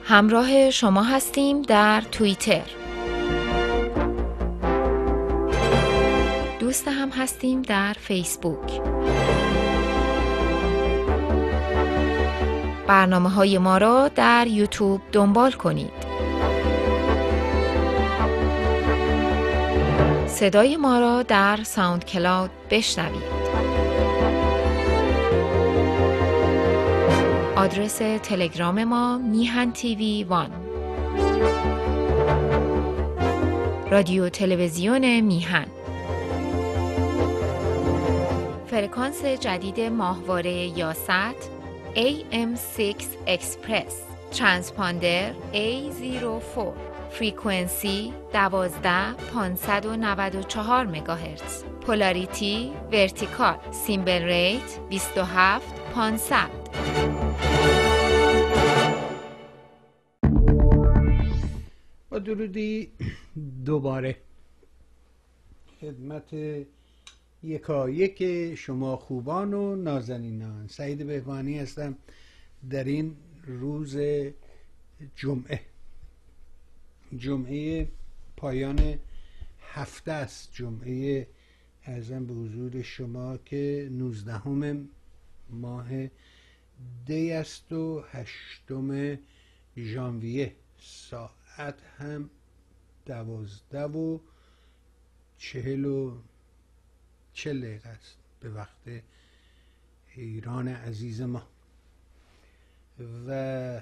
همراه شما هستیم در توییتر. دوست هم هستیم در فیسبوک. برنامه‌های ما را در یوتیوب دنبال کنید. صدای ما را در ساوند کلاود بشنوید. آدرس تلگرام ما میهن تیوی 1. رادیو تلویزیون میهن. فرکانس جدید ماهواره یاست AM6 اکسپرس، ترانسپاندر A04، فرکانسی 12594 مگاهرتز، پولاریتی ورتیکال، سیمبل ریت 27500. با درودی دوباره خدمت یکایک شما خوبان و نازنینان. سعید بهبانی هستم در این روز جمعه پایان هفته است، جمعه ارزم به حضور شما که 19 ماه دی است و 8 ژانویه، ساعت هم 12:40 است به وقت ایران عزیز ما. و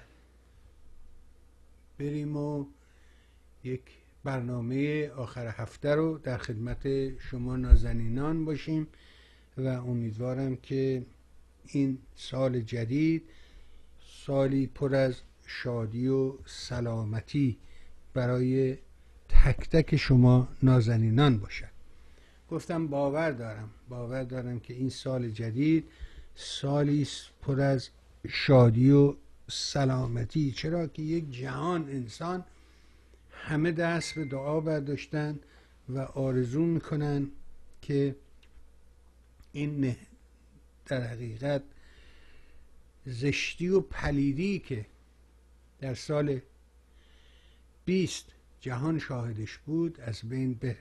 بریم و یک برنامه آخر هفته رو در خدمت شما نازنینان باشیم و امیدوارم که این سال جدید سالی پر از شادی و سلامتی برای تک تک شما نازنینان باشد. گفتم باور دارم که این سال جدید سالی پر از شادی و سلامتی، چرا که یک جهان انسان همه دست به دعا برداشتن و آرزو میکنن که این در حقیقت زشتی و پلیدی که در سال 20 جهان شاهدش بود از بین بره.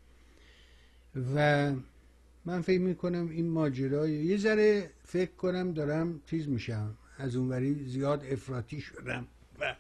و من فکر میکنم این ماجرای یه ذره فکر کنم دارم چیز میشم، از اونوری زیاد افراطی شدم و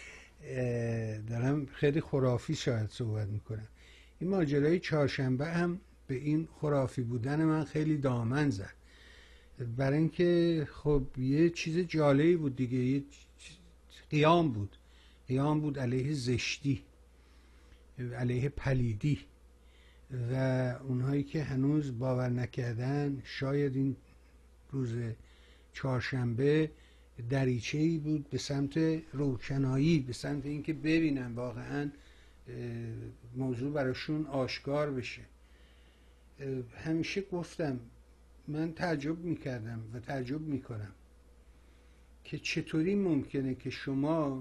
دارم خیلی خرافی شاید صحبت میکنم. این ماجرای چهارشنبه هم به این خرافی بودن من خیلی دامن زد، برای اینکه خب یه چیز جالبی بود دیگه، یه قیام بود علیه زشتی، علیه پلیدی، و اونهایی که هنوز باور نکردن شاید این روز چهارشنبه دریچه‌ای بود به سمت روشنایی، به سمت اینکه ببینن واقعا موضوع براشون آشکار بشه. همیشه گفتم من تعجب میکردم و تعجب میکنم که چطوری ممکنه که شما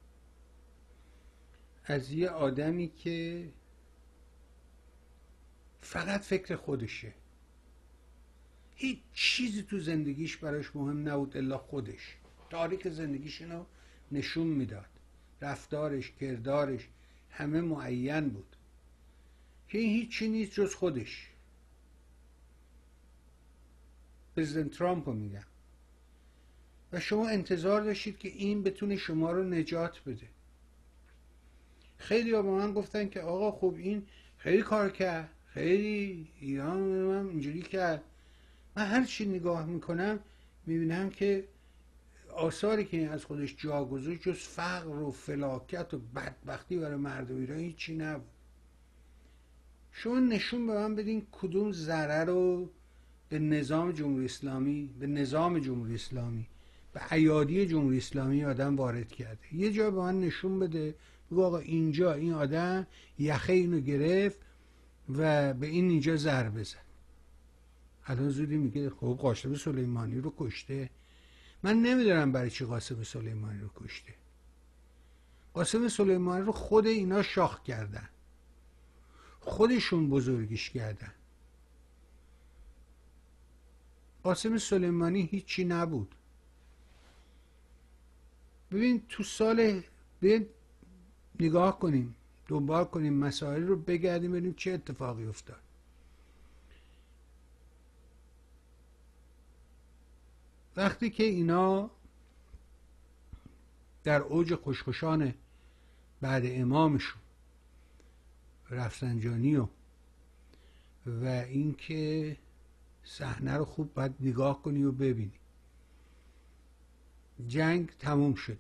از یه آدمی که فقط فکر خودشه، هیچ چیزی تو زندگیش براش مهم نبود الا خودش، تاریخ زندگیش اینو نشون میداد، رفتارش، کردارش همه معین بود که این هیچی نیست جز خودش. پرزیدنت ترامپ رو میگم. و شما انتظار داشتید که این بتونه شما رو نجات بده. خیلی ها با من گفتن که آقا خب این خیلی کار کرد، خیلی ایران اینجوری کرد. من هر چی نگاه میکنم میبینم که آثاری که از خودش جا گذاشت جز فقر و فلاکت و بدبختی برای مردم ایران هیچی نبود. شما نشون به من بدین کدوم ضرر رو به نظام جمهوری اسلامی به ایادی جمهوری اسلامی آدم وارد کرده. یه جا به من نشون بده بگو آقا اینجا این آدم یخه اینو گرفت و به این اینجا ضربه زد. الان زودی میگه خب قاسم سلیمانی رو کشته. من نمیدونم برای چی قاسم سلیمانی رو کشته. قاسم سلیمانی رو خود اینا شاخ کردن، خودشون بزرگش کردن. قاسم سلیمانی هیچی نبود. ببین تو سال ببین نگاه کنیم، دنبال کنیم مسائل رو، بگردیم ببینیم چه اتفاقی افتاد. وقتی که اینا در اوج خوشخوشان بعد امامشون رفسنجانی و اینکه صحنه رو خوب باید نگاه کنی و ببینی، جنگ تموم شده،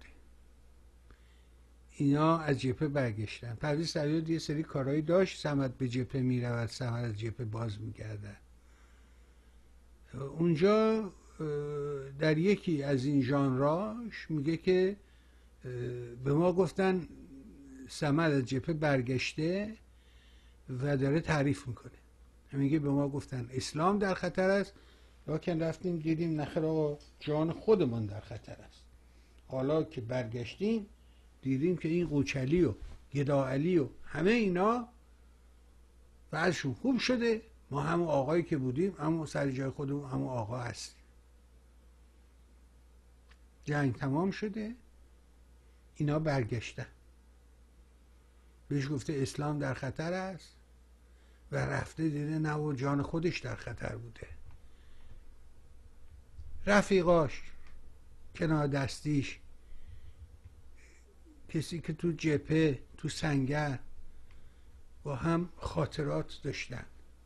اینا از جبهه برگشتن. پرویز صیاد یه سری کارهایی داشت، صمد به جبهه میرود، صمد از جبهه باز میگردن. اونجا در یکی از این ژانراش میگه که به ما گفتن صمد از جبهه برگشته و داره تعریف میکنه، میگه به ما گفتن اسلام در خطر است، لکن رفتیم دیدیم نخیر آقا جان خودمان در خطر است. حالا که برگشتیم دیدیم که این قوچلی و گداعلی و همه اینا وضعشون خوب شده، ما همون آقایی که بودیم همون سر جای خودمون همون آقا هستیم. جنگ تمام شده، اینا برگشتن، بهش گفته اسلام در خطر است و رفته دیده نه و جان خودش در خطر بوده. رفیقاش، کنار دستیش، کسی که تو جبهه تو سنگر با هم خاطرات داشتن،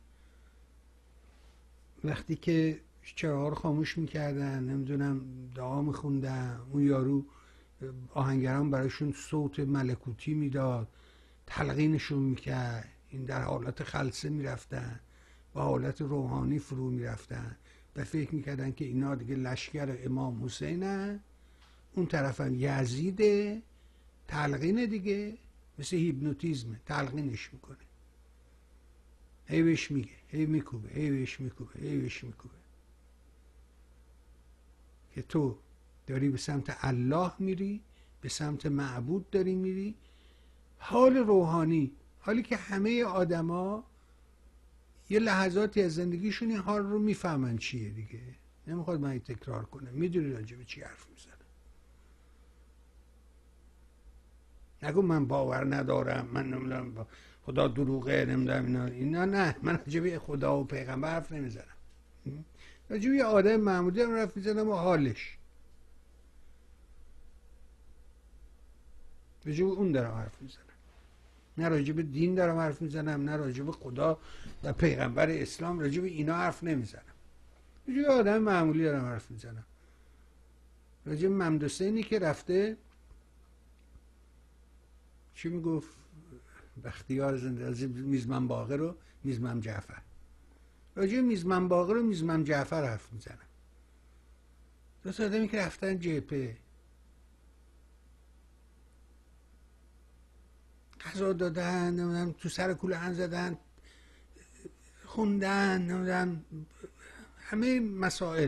وقتی که چراغ رو خاموش میکردن، نمیدونم دعا میخوندن، اون یارو آهنگران براشون صوت ملکوتی میداد، تلقینشون میکرد، این در حالت خلسه میرفتن، با حالت روحانی فرو میرفتن و فکر میکردن که اینا دیگه لشکر امام حسینن، اون طرف هم یزیده، تلقین دیگه، مثل هیپنوتیزمه، تلقینش میکنه، هی بهش میگه، هی میکوبه، هی بهش میکوبه، هی بهش میکوبه که تو داری به سمت الله میری، به سمت معبود داری میری. حال روحانی، حالی که همه آدما یه لحظاتی از زندگیشون این حال رو میفهمن چیه دیگه، نمیخواد من تکرار کنم، میدونی راجع به چی حرف میزنم. نگو من باور ندارم، من نمیدونم خدا دروغه، نمیدونم اینا نه، من راجع به خدا و پیغمبر حرف نمیزنم، راجع به یه آدم معمولی هم حرف میزنم و حالش، راجع به اون دارم حرف میزنم، نه راجع به دین دارم حرف میزنم، نه راجع به خدا و پیغمبر اسلام، راجع به اینا حرف نمیزنم، راجع به آدم معمولی دارم حرف میزنم، راجع به ممدو حسینی که رفته چی میگفت بختیار زنده، از میزمن باقر و میزمن جعفر، راجع به میزمن باقر و میزمن جعفر حرف میزنم. دو تا آدمی که رفتن جبهه، غذا دادن، نمیدونم تو سر کوله هن زدن، خوندن، نمیدونم همه مسائل.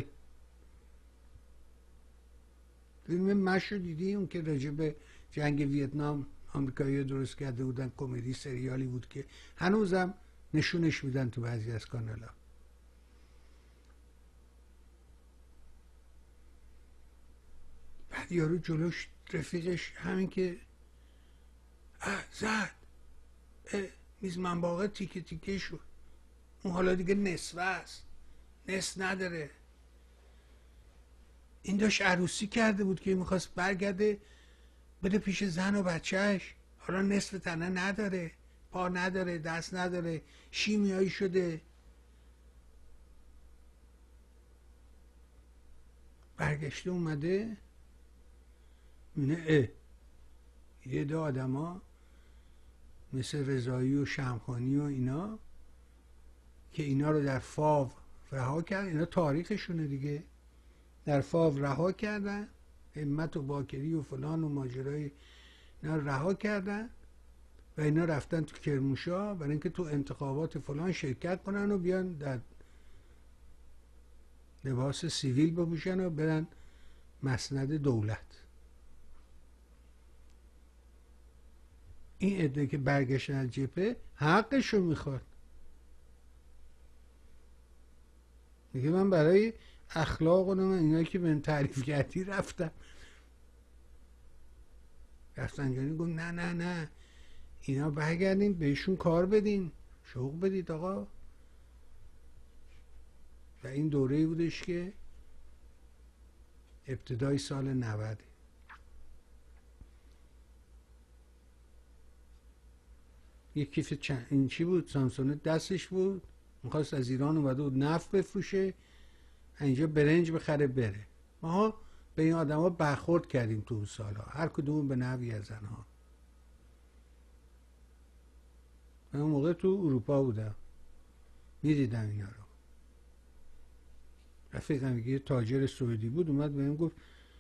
فیلم مشو دیدی اون که راجع به جنگ ویتنام آمریکایی درست کرده بودن، کمدی سریالی بود که هنوزم نشونش میدن تو بعضی از کانالا. بعد یارو جلوش رفیقش همین که زد میزمن باقر تیکه تیکه شد، اون حالا دیگه نصفه است، نصف نداره. این داشت عروسی کرده بود که میخواست برگرده بده پیش زن و بچهش، حالا نصف تنه نداره، پا نداره، دست نداره، شیمیایی شده، برگشته اومده میونه یه دو آدم ها مثل رضایی و شمخانی و اینا که اینا رو در فاو رها کرد، اینا تاریخشونه دیگه، در فاو رها کردن، همت و باکری و فلان و ماجرای اینا رها کردن و اینا رفتن تو کرموشا برای اینکه تو انتخابات فلان شرکت کنن و بیان در لباس سیویل بپوشن و برن مسند دولت. این عده که برگشتن از جبهه حقشو میخواد، میگه من برای اخلاق و اینایی که بهم تعریف کردی رفتم. رفسنجانی گفت نه نه نه، اینا برگردین بهشون کار بدین، شوق بدید آقا. و این دوره‌ای بودش که ابتدای سال 90 یک کیف چند اینچی بود سامسونت دستش بود، میخواست از ایران اومده بود نفت بفروشه، اینجا برنج بخره بره. ما به این آدما برخورد کردیم تو اون سالها، هر کدوم به نحوی از زنها. من اون موقع تو اروپا بودم، میدیدم اینا رو. رفیقم یه تاجر سعودی بود، اومد بهم گفت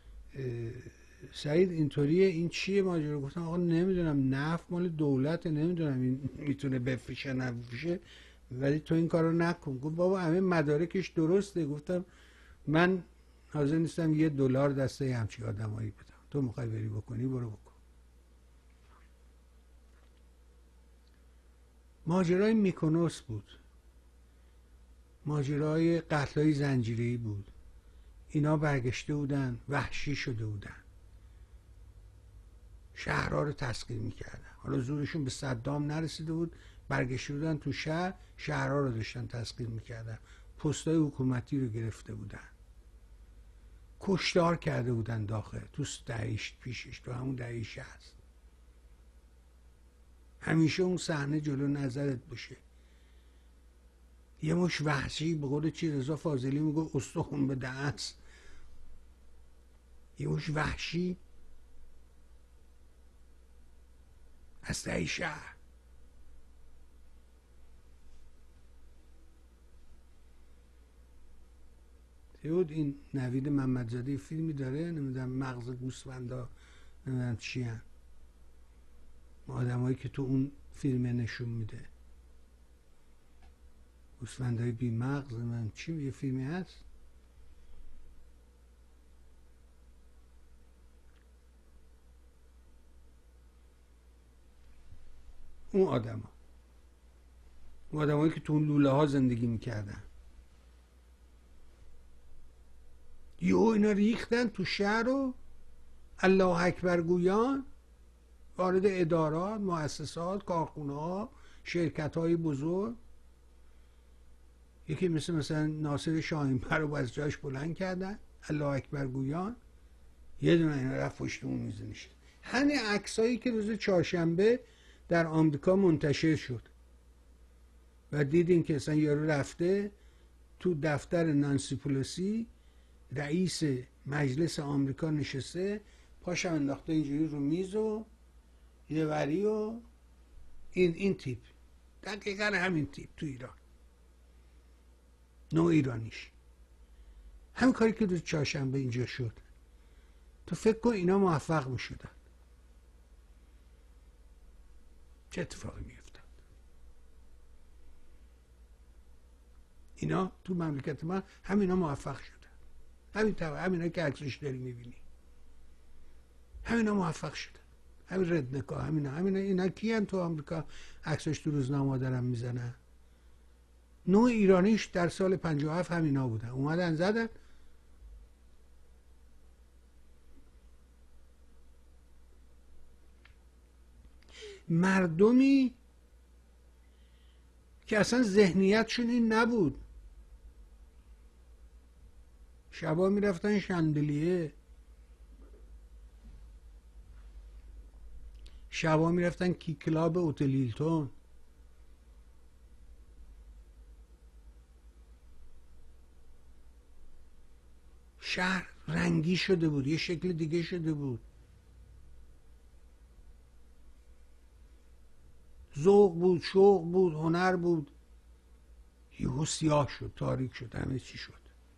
سعید اینطوریه، این چیه ماجرا؟ گفتم آقا نمیدونم، نفت مال دولته، نمیدونم این میتونه بفروشه نفروشه، ولی تو این کارو نکن. گفت بابا همه مدارکش درسته. گفتم من حاضر نیستم $1 دسته همچین آدمایی بدم، تو میخوای بری بکنی برو بکن. ماجرای میکونوس بود، ماجرای قتلای زنجیره‌ای بود. اینا برگشته بودن، وحشی شده بودن، شهرها رو تسخیر میکردن. حالا زورشون به صدام نرسیده بود، برگشته بودن تو شهر، شهرها رو داشتن تسخیر میکردن، پستای حکومتی رو گرفته بودن، کشتار کرده بودن داخل تو دهیش پیشش، تو همون دهه 60. همیشه اون صحنه جلو نظرت باشه، یه مش وحشی، به قول چی رضا فاضلی میگه استخون به دست، یه مش وحشی از دهی شهر. بود این نوید محمدزاده فیلمی داره، نمیدونم مغز گوسفندا نمیدونم چی هن، آدمایی که تو اون فیلم نشون میده، گوسفندای بی مغز نمیدونم چی، یه فیلمی هست. اون آدمایی که تو اون لوله ها زندگی میکردن، یهو اینا ریختن تو شهر رو، الله اکبر گویان، وارد ادارات، مؤسسات، کارخونه ها، شرکت های بزرگ. یکی مثلا ناصر شاهین‌پر رو از جاش بلند کردن، الله اکبر گویان، یه دونه اینا رفت پشت اون میز نشست. همین عکسایی که روز چهارشنبه در آمریکا منتشر شد و دیدین که اصلا یارو رفته تو دفتر نانسی پلوسی، رئیس مجلس آمریکا نشسته، پاشم انداخته اینجوری رو میز و یه وری و این تیپ، دقیقا همین تیپ تو ایران، نوع ایرانیش، همین کاری که روز چهارشنبه اینجا شد. تو فکر کن اینا موفق میشدن، چه اتفاقی میافتاد؟ اینا تو مملکت من همینا موفق شدن، همینا که عکسش داری میبینی، همینا موفق شدن، همین ردنکا، همینا اینا کیان تو آمریکا عکسش تو روزنامه دارن میزنن؟ نوع ایرانیش در سال 57 همینا بودن، اومدن زدن. مردمی که اصلا ذهنیتشون این نبود، شبا میرفتن شندلیه، شبا میرفتن کی کلاب هتل هیلتون، شهر رنگی شده بود، یه شکل دیگه شده بود، ذوق بود، شوق بود، هنر بود. یهو سیاه شد، تاریک شد، همه چی شد.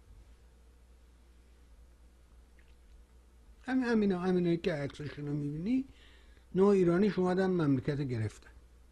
همینا که عکساشون رو میبینی، نوع ایرانیش اومدن مملکت گرفتن،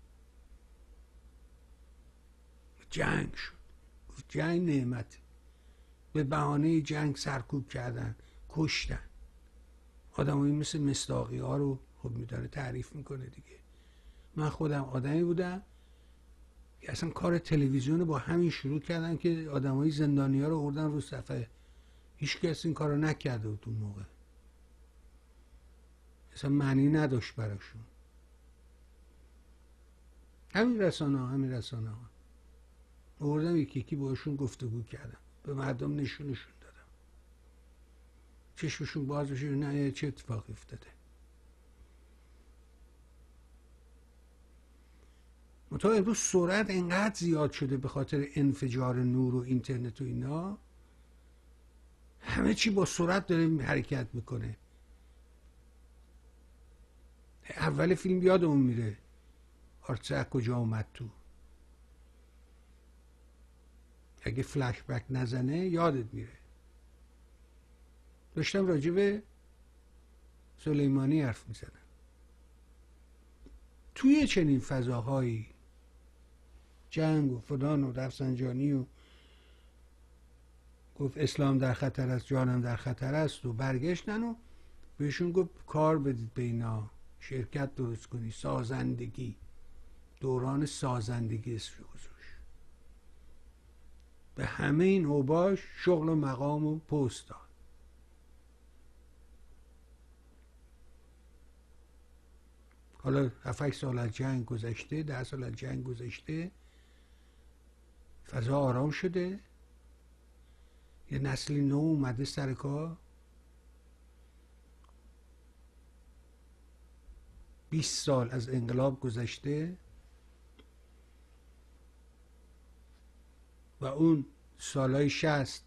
جنگ شد، جنگ نعمت، به بهانه جنگ سرکوب کردن، کشتن. آدمایی مثل مصداقی ها رو خب میداره تعریف میکنه دیگه. من خودم آدمی بودم که اصلا کار تلویزیون رو با همین شروع کردن که آدمای زندانی ها رو آوردن رو صفحه، هیچ کس این کار رو نکرده بود اون موقع. اصلا معنی نداشت براشون. همین رسانه ها آوردم یکی یکی باشون گفتگو کردم، به مردم نشونشون دادم، چشمشون باز بشه نه چه اتفاقی افتاده. منتها امروز سرعت انقدر زیاد شده به خاطر انفجار نور و اینترنت و اینا، همه چی با سرعت داره حرکت میکنه. اول فیلم یادمون میره آرتسه کجا اومد تو، اگه فلش بک نزنه یادت میره. داشتم راجع به سلیمانی حرف میزدم. توی چنین فضاهایی جنگ و فلان و رفسنجانی و گفت اسلام در خطر است، جانم در خطر است و برگشتن و بهشون گفت کار بدید به اینا، شرکت درست کنی، سازندگی، دوران سازندگی اسم گذاشت. به همه این اوباش شغل و مقام و پست داد. حالا 7 سال از جنگ گذشته، 10 سال از جنگ گذشته، فضا آرام شده، یه نسلی نو اومده سر کار. 20 سال از انقلاب گذشته و اون سالهای 60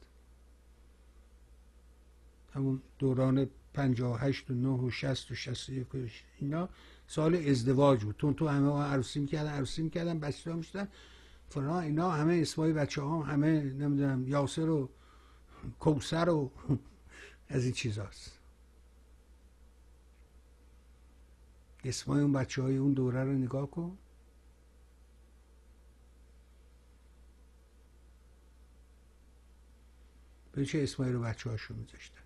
همون دوران 58 و 9 و 60 و 61 اینا سال ازدواج بود. تو همه عروسی میکردن بچه‌ها میشدن فلان، اینا همه اسمای بچه‌ها همه نمیدونم یاسر و کوثر و از این چیزاست. اسمای اون بچه‌های اون دوره رو نگاه کن. به چه اسمایی رو بچه‌هاشون میذاشتن.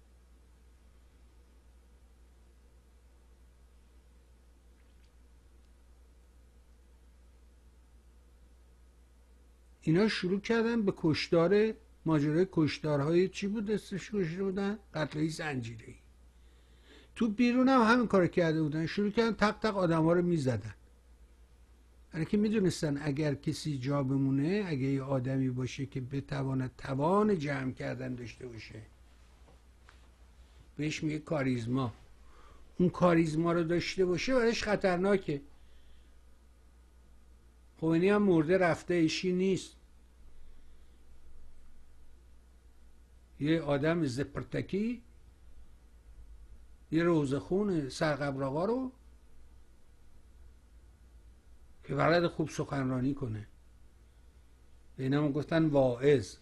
اینا شروع کردن به کشتار، ماجرای کشتارهای چی بود اسمش کشیده بودن؟ قتل‌های زنجیره‌ای. تو بیرون هم همین کار کرده بودن، شروع کردن تق تق آدم‌ها رو میزدن. برای که میدونستن اگر کسی جا بمونه، اگه یه آدمی باشه که بتواند توان جمع کردن داشته باشه، بهش میگه کاریزما، اون کاریزما رو داشته باشه برایش خطرناکه. خمینی هم مرده رفته، ایشی نیست. یه آدم زپرتکی، یه روزخون سرقبراغا رو که بلد خوب سخنرانی کنه، به اینا هم گفتن واعظ،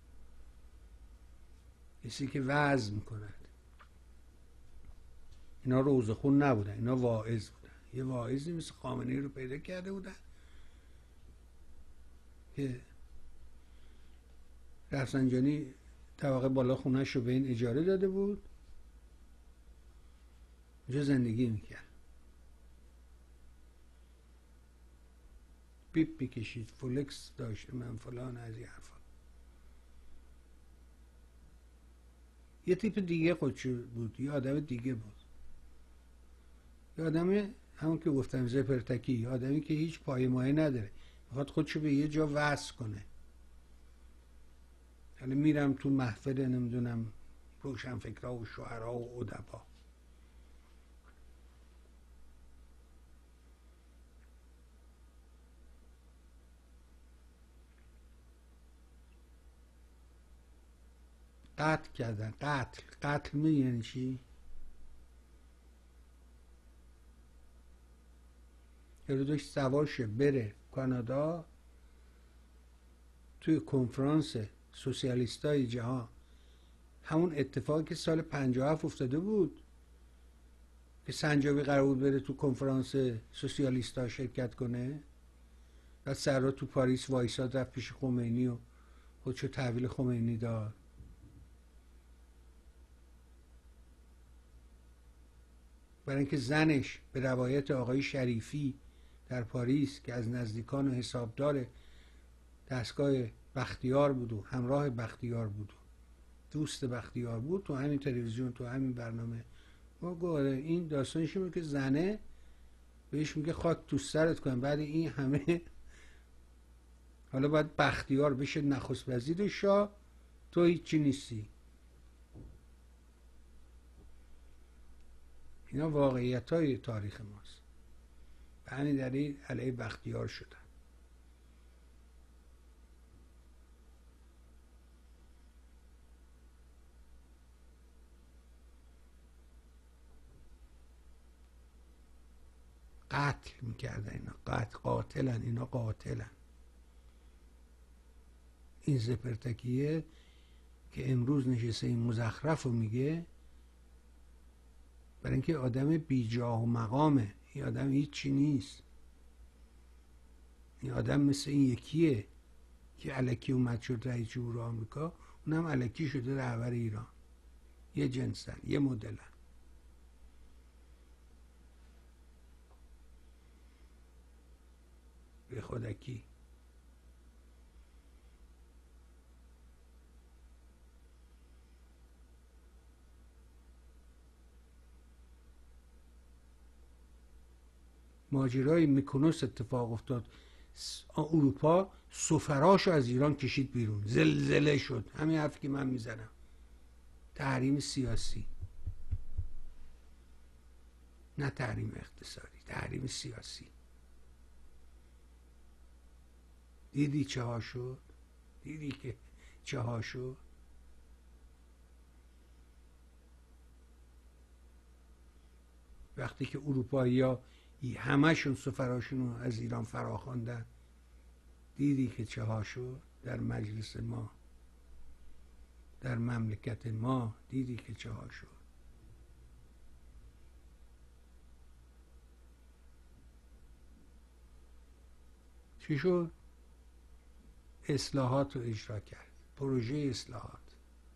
کسی که وعظ میکند. اینا روزخون نبودن، اینا واعظ بودن. یه واعظی مثل خامنه‌ای رو پیدا کرده بودن که رفسنجانی طبقه بالا خونه‌ش رو به این اجاره داده بود، اونجا زندگی میکرد. بیپ میکشید، فولکس داشته، من فلان، از این حرفا. یه تیپ دیگه خودشو بود، یه آدم دیگه بود، یه آدم همون که گفتم زپرتکی، یه آدمی که هیچ پایه‌مایه نداره، میخواد خودشو به یه جا وصل کنه. حالا میرم تو محفل نمیدونم روشنفکرها و شعرا و ادبا، قتل کردن. قتل می یعنی چی؟ یارو داشت سوار شه بره کانادا توی کنفرانس سوسیالیستای جهان، همون اتفاقی که سال 57 افتاده بود که سنجابی قرار بود بره تو کنفرانس سوسیالیستا شرکت کنه، بعد سرا تو پاریس وایساد، رفت پیش خمینی و خودشو تحویل خمینی داد. برای اینکه زنش به روایت آقای شریفی در پاریس که از نزدیکان و حسابدار دستگاه بختیار بود و همراه بختیار بود و دوست بختیار بود، تو همین تلویزیون تو همین برنامه آره این داستانش اینه که زنه بهش میگه خاک تو سرت کنم، بعد این همه حالا باید بختیار بشه نخست وزیر شاه، تو هیچی نیستی. اینا واقعیت های تاریخ ماست. به همین دلیل علیه بختیار شدن. قتل میکردن اینا، قاتلن اینا، قاتلن. این زپرتکیه که امروز نشسته این مزخرف رو میگه، برای اینکه آدم بی جاه و مقامه. این آدم هیچی نیست. این آدم مثل این یکیه که الکی اومد شد رئیس جمهور آمریکا، اونم الکی شده رهبر ایران. یه جنسن، یه مدلن. به خودکی. ماجرای میکونوس اتفاق افتاد، اروپا سفراشو از ایران کشید بیرون، زلزله شد. همین حرفی که من میزنم، تحریم سیاسی، نه تحریم اقتصادی، تحریم سیاسی. دیدی چه ها شد؟ دیدی که چه ها شد؟ وقتی که اروپایی ها همشون سفراشون رو از ایران فراخواندن، دیدی که چه ها شد؟ در مجلس ما، در مملکت ما، دیدی که چه ها شد؟ چی شد؟ اصلاحات رو اجرا کرد. پروژه اصلاحات،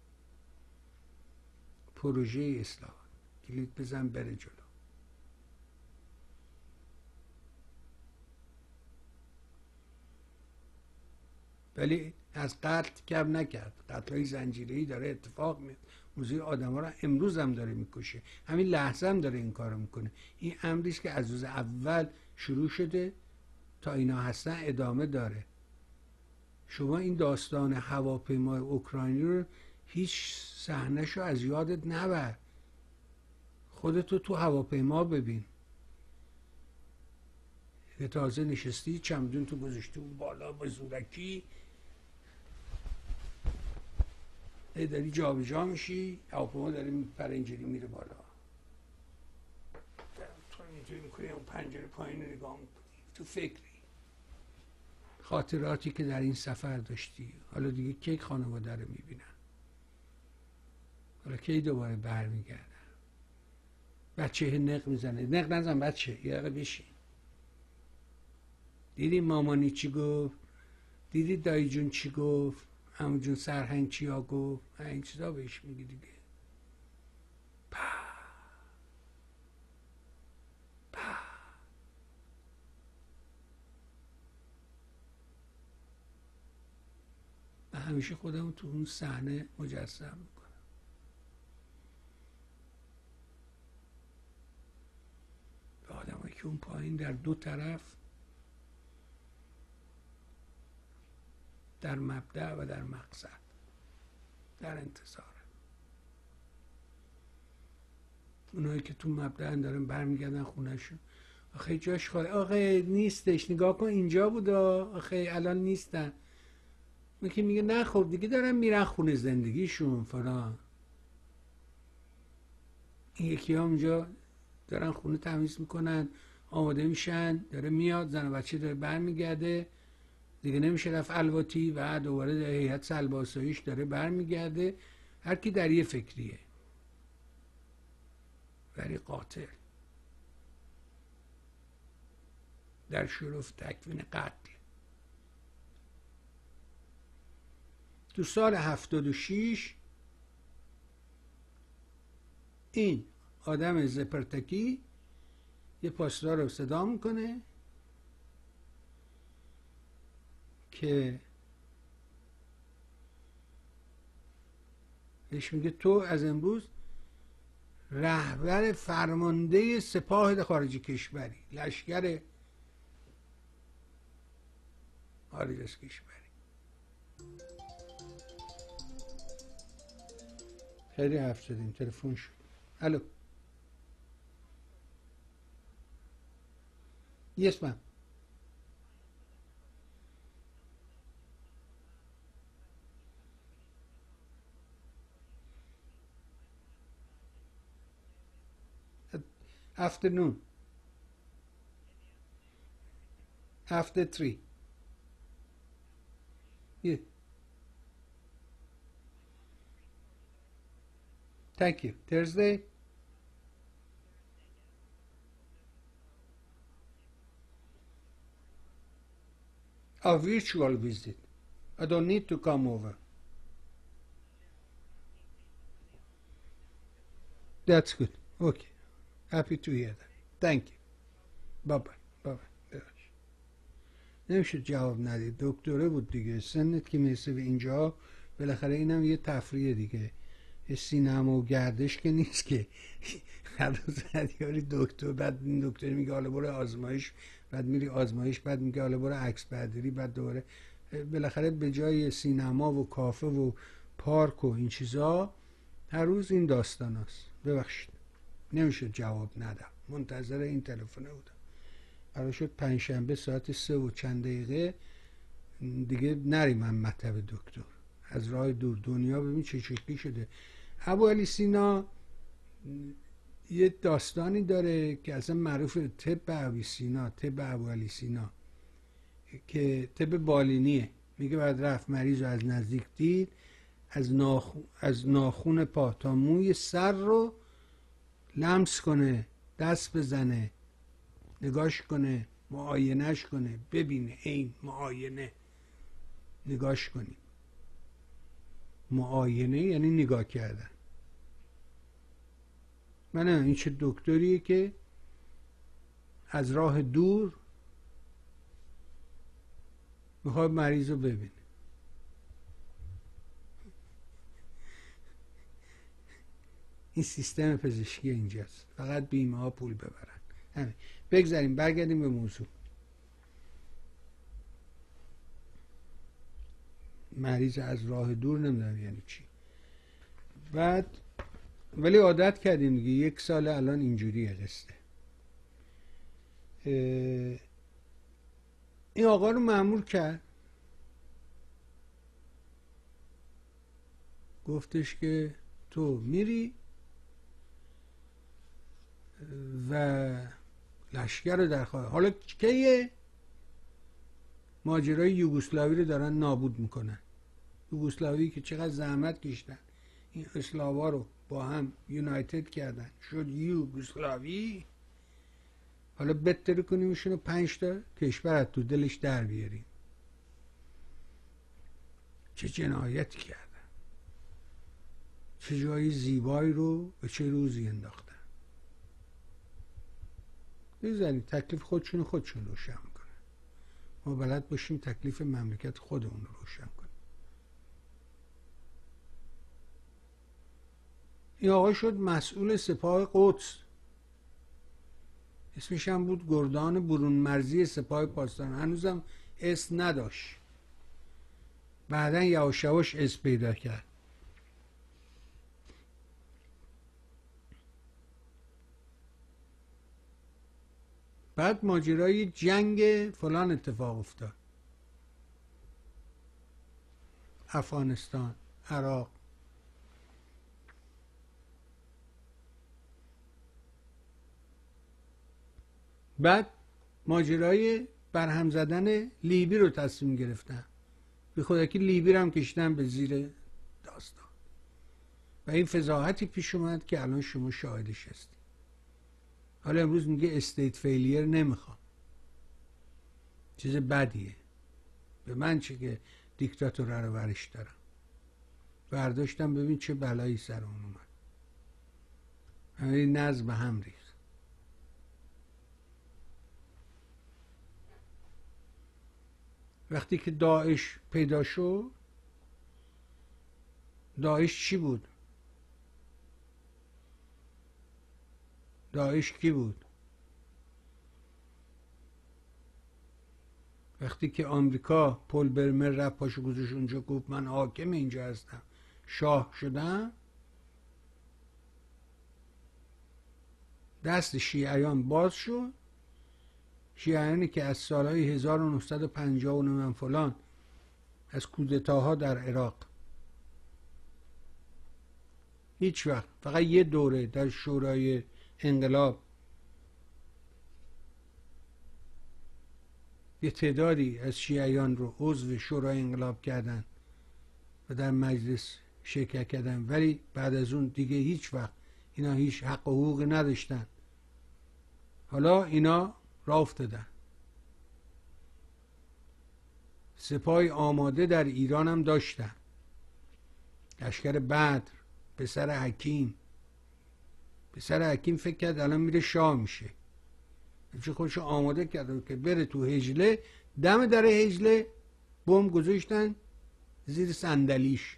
پروژه اصلاحات. کلید بزن بره جلو. ولی از قتل کم نکرد. قتل‌های زنجیره‌ای داره اتفاق میاد. موضوع آدم‌ها رو امروز هم داره میکشه. همین لحظه هم داره این کارو میکنه. این امری است که از روز اول شروع شده تا اینا هستن ادامه داره. شما این داستان هواپیمای اوکراینی رو هیچ صحنه‌شو از یادت نبر. خودتو تو هواپیما ببین که تازه نشستی، چمدون تو گذاشتی اون بالا با زورکی، داری جا به جا میشی، هواپیما داره میپره اینجوری میره بالا، تو اینجوری میکنی اون پنجره پایین رو نگاه میکنی، تو فکری. خاطراتی که در این سفر داشتی، حالا دیگه کی خانواده رو میبینن؟ حالا کی دوباره برمیگردن؟ بچه نق میزنه، نق نزن بچه، یه دقیقه بشین. دیدی مامانی چی گفت؟ دیدی دایی جون چی گفت؟ عمو جون سرهنگ چیا گفت؟ این چیزا بهش میگی دیگه. من همیشه خودم تو اون صحنه مجسم میکنم. به آدمایی که اون پایین در دو طرف، در مبدأ و در مقصد، در انتظار. اونایی که تو مبدأ دارن برمیگردن خونهشون، آخه جاش خالی، آخه نیستش، نگاه کن اینجا بود، آخه الان نیستن. من که میگه نه خب دیگه دارن میرن خونه زندگیشون فلان. این یکی ها اونجا دارن خونه تمیز میکنن، آماده میشن، داره میاد، زن و بچه داره برمیگرده دیگه، نمیشه رفت الواتی، و دوباره در هیئت سلباساییش داره برمیگرده. هر کی در یه فکریه. ولی قاتل در شرف تکوین قتل. تو سال 76 این آدم زپرتکی یه پاسدار رو صدا میکنه که بهش میگه تو از امروز رهبر فرمانده سپاه خارج کشوری، لشکر خارج از کشوری. خیلی حرف زدیم، تلفن شد. الو. Yes, ma'am. Afternoon. After 3. Yeah. Thank you. Thursday? A virtual visit. I don't need to come over. That's good. Okay. Happy to hear that. Thank you. Bye bye. Bye bye. نمیشه جواب ندید، دکتره بود دیگه، سنت که میرسه به اینجا بالاخره اینم یه تفریح دیگه، یه سینما و گردش که نیست که هر روز یاری دکتر، بعد این دکتر میگه حالا برو آزمایش، بعد میری آزمایش، بعد میگه حالا برو عکس برداری، بعد دوباره بالاخره به جای سینما و کافه و پارک و این چیزا هر روز این داستان هست. ببخشید نمیشه جواب ندم، منتظر این تلفنه بودم. قرار شد پنجشنبه ساعت 3 و چند دقیقه دیگه نریم من مطب دکتر، از راه دور دنیا ببین چه شکلی شده. ابو علی سینا یه داستانی داره که اصلا معروف، طب ابو سینا، طب ابو علی سینا، که طب بالینیه. میگه بعد رفت مریض رو از نزدیک دید، از ناخون پا تا موی سر رو لمس کنه، دست بزنه، نگاش کنه، معاینش کنه، ببینه، این معاینه، نگاش کنیم. معاینه یعنی نگاه کردن. من این چه دکتریه که از راه دور میخواد مریض رو ببینه. این سیستم پزشکی اینجاست، فقط بیمه ها پول ببرن. همین. بگذاریم، برگردیم به موضوع. مریض از راه دور نمیدونم یعنی چی. بعد ولی عادت کردیم دیگه، 1 سال الان اینجوریه قصه. این آقا رو مأمور کرد، گفتش که تو میری و لشکر رو در خواهد. حالا کیه؟ ماجرای یوگسلاوی رو دارن نابود میکنن. یوگسلاوی که چقدر زحمت کشیدن، این اسلاوا رو با هم یونایتد کردن، شد یوگسلاوی. حالا بهتر کنیمشون 5 تا کشور از تو دلش در بیاریم. چه جنایتی کردن، چه جای زیبایی رو به چه روزی انداختن. بزنید تکلیف خودشون روشن کنن، ما بلد باشیم تکلیف مملکت خودمون رو روشن کنیم. این آقا شد مسئول سپاه قدس، اسمش هم بود گردان برون مرزی سپاه پاسداران. هنوزم اسم نداشت، بعدن یواش یواش اسم پیدا کرد. بعد ماجرای جنگ فلان اتفاق افتاد، افغانستان، عراق. بعد ماجرای برهم زدن لیبی رو تصمیم گرفتن، به خدا که لیبی رو هم کشیدن به زیر داستان و این فضاحتی پیش اومد که الان شما شاهدش هستید. حالا امروز میگه استیت فیلیر نمیخوام، چیز بدیه، به من چه که دیکتاتور رو ورش دارم. برداشتم ببین چه بلایی سر اون اومد، همین نظم به هم ریخت. وقتی که داعش پیدا شد، داعش چی بود؟ داعش کی بود؟ وقتی که آمریکا پل برمر رفت پاشو گذاشت اونجا گفت من حاکم اینجا هستم، شاه شدم، دست شیعیان باز شد. شیعیانی که از سالهای 1950 و من فلان از کودتاها در عراق هیچ وقت، فقط یه دوره در شورای انقلاب یه تعدادی از شیعیان رو عضو شورای انقلاب کردن و در مجلس شرکت کردن، ولی بعد از اون دیگه هیچ وقت اینا هیچ حق و حقوقی نداشتن. حالا اینا راه افتادن. سپاه آماده در ایران هم داشتن، لشکر بدر، پسر حکیم فکر کرد الان میره شاه میشه، چه خودشو آماده کرد که بره تو هجله. دم در هجله بمب گذاشتن زیر صندلیش.